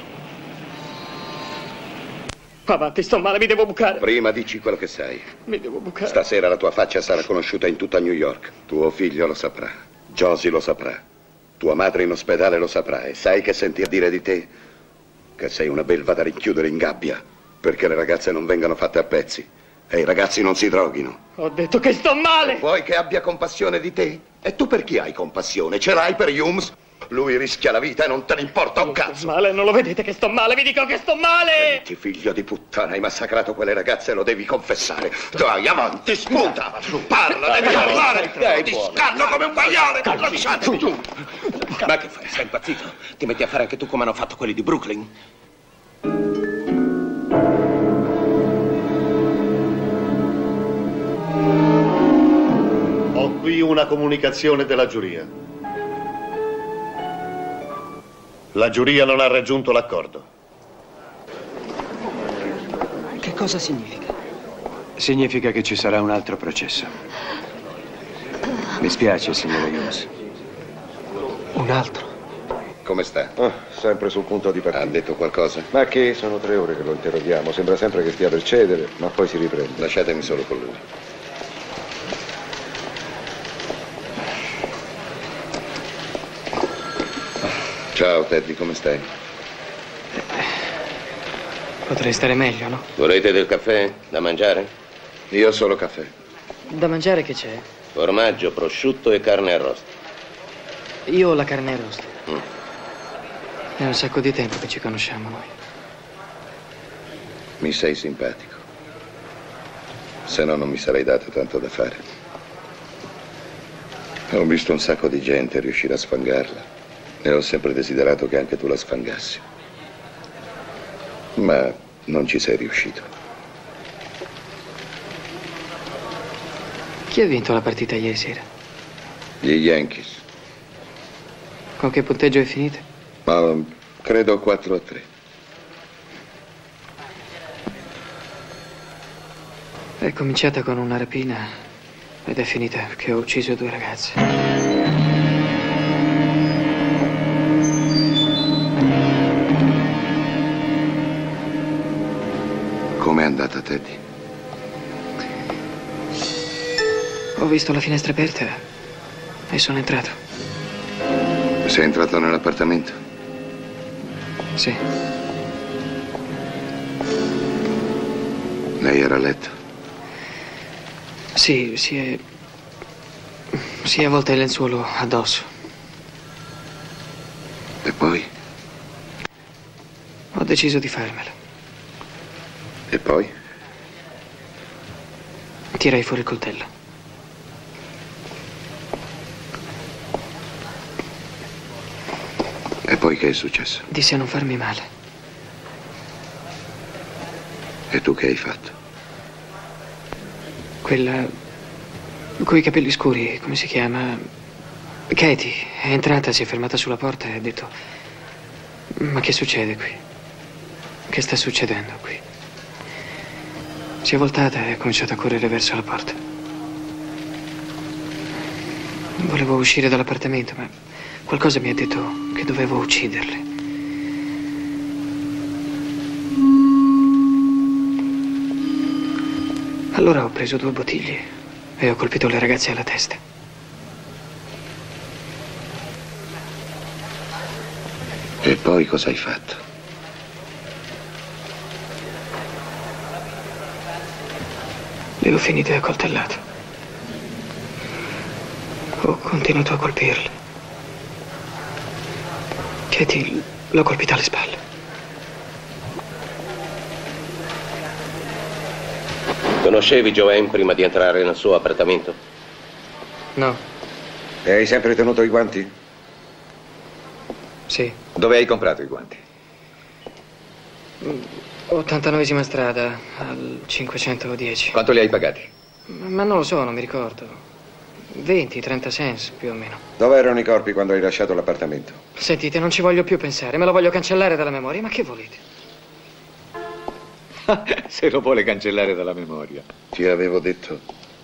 Avanti, sto male, mi devo bucare. Prima dici quello che sai. Mi devo bucare. Stasera la tua faccia sarà conosciuta in tutta New York. Tuo figlio lo saprà. Josie lo saprà. Tua madre in ospedale lo saprà. E sai che sentir dire di te? Che sei una belva da rinchiudere in gabbia. Perché le ragazze non vengano fatte a pezzi. E i ragazzi non si droghino. Ho detto che sto male. Vuoi che abbia compassione di te? E tu per chi hai compassione? Ce l'hai per Holmes? Lui rischia la vita e non te ne importa un cazzo. Sto male, non lo vedete che sto male? Vi dico che sto male! Senti, figlio di puttana, hai massacrato quelle ragazze e lo devi confessare. Dai, avanti, spunta! Parla, devi parlare! Ti scanno come un maiale! Lasciatemi giù! Ma che fai? Sei impazzito? Ti metti a fare anche tu come hanno fatto quelli di Brooklyn? Ho qui una comunicazione della giuria. La giuria non ha raggiunto l'accordo. Che cosa significa? Significa che ci sarà un altro processo. Mi spiace, signore Holmes. Un altro? Come sta? Oh, sempre sul punto di partita. Ha detto qualcosa? Ma che? Sono tre ore che lo interroghiamo. Sembra sempre che stia per cedere, ma poi si riprende. Lasciatemi solo con lui. Ciao Teddy, come stai? Potrei stare meglio, no? Volete del caffè? Da mangiare? Io solo caffè. Da mangiare che c'è? Formaggio, prosciutto e carne arrosto. Io ho la carne arrosto. Mm. È un sacco di tempo che ci conosciamo noi. Mi sei simpatico. Se no non mi sarei dato tanto da fare. Ho visto un sacco di gente riuscire a sfangarla e ho sempre desiderato che anche tu la sfangassi. Ma non ci sei riuscito. Chi ha vinto la partita ieri sera? Gli Yankees. Con che punteggio è finita? Ma credo quattro a tre. È cominciata con una rapina ed è finita perché ho ucciso due ragazze. Com'è andata, Teddy? Ho visto la finestra aperta e sono entrato. Sei entrato nell'appartamento? Sì. Lei era a letto? Sì, si è... si è avvolta il lenzuolo addosso. E poi? Ho deciso di farmela. E poi? Tirai fuori il coltello. E poi che è successo? Dissi a non farmi male. E tu che hai fatto? Quella... coi capelli scuri, come si chiama? Katie è entrata, si è fermata sulla porta e ha detto: ma che succede qui? Che sta succedendo qui? Si è voltata e ha cominciato a correre verso la porta. Volevo uscire dall'appartamento, ma qualcosa mi ha detto che dovevo ucciderle. Allora ho preso due bottiglie e ho colpito le ragazze alla testa. E poi cosa hai fatto? Le ho finite a coltellate. Ho continuato a colpirle. Katie l'ho colpita alle spalle. Conoscevi Joanne prima di entrare nel suo appartamento? No. E hai sempre tenuto i guanti? Sì. Dove hai comprato i guanti? ottantanovesima strada, al cinquecentodieci. Quanto li hai pagati? Ma non lo so, non mi ricordo. venti, trenta cents più o meno. Dove erano i corpi quando hai lasciato l'appartamento? Sentite, non ci voglio più pensare, me lo voglio cancellare dalla memoria. Ma che volete? Se lo vuole cancellare dalla memoria. Ti avevo detto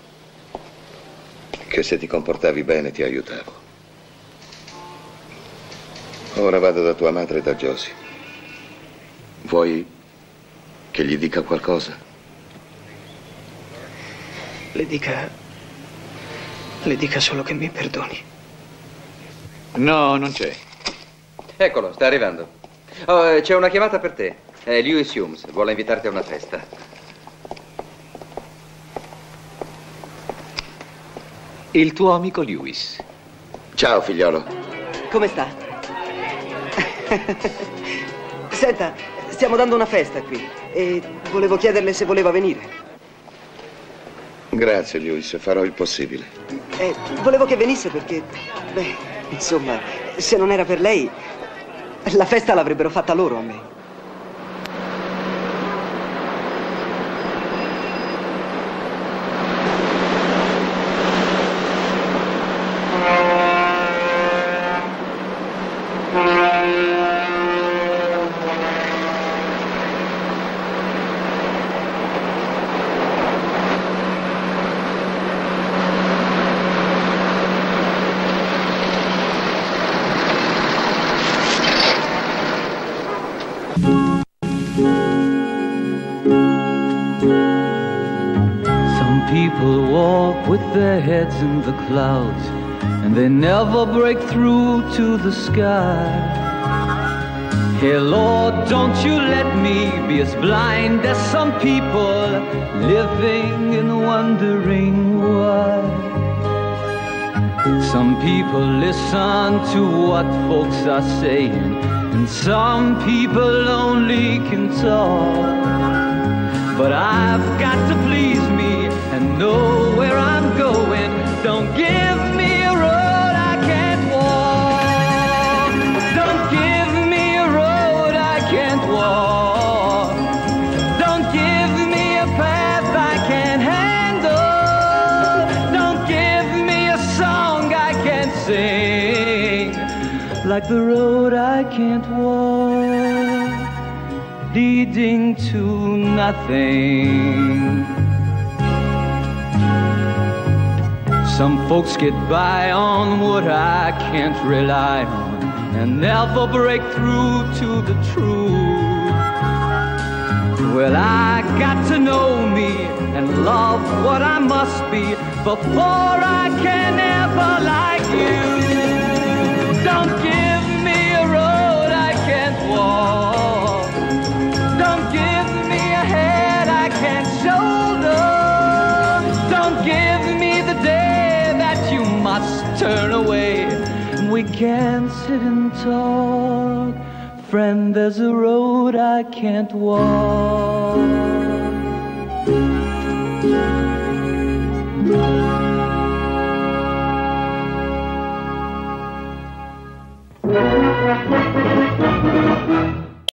che se ti comportavi bene ti aiutavo. Ora vado da tua madre e da Josie. Vuoi che gli dica qualcosa? Le dica... le dica solo che mi perdoni. No, non c'è. Eccolo, sta arrivando. Oh, eh, c'è una chiamata per te. È Lewis Humes, vuole invitarti a una festa. Il tuo amico Lewis. Ciao, figliolo. Come sta? Senta, stiamo dando una festa qui e volevo chiederle se voleva venire. Grazie, Lewis, farò il possibile. Eh, volevo che venisse perché, beh, insomma, se non era per lei, la festa l'avrebbero fatta loro a me. people walk with their heads in the clouds, and they never break through to the sky. Hey Lord, don't you let me be as blind as some people living and wondering why. Some people listen to what folks are saying, and some people only can talk. But I've got to please me and know where I'm going. Don't give me a road I can't walk. Don't give me a road I can't walk. Don't give me a path I can't handle. Don't give me a song I can't sing, like the road I can't walk, leading to nothing. Some folks get by on what I can't rely on, and never break through to the truth. Well, I got to know me and love what I must be before I can ever like you. Don't give me a road I can't walk. Don't give me a head I can't shoulder. Don't give me the day that you must turn away, and we can't sit and talk. Friend, there's a road I can't walk.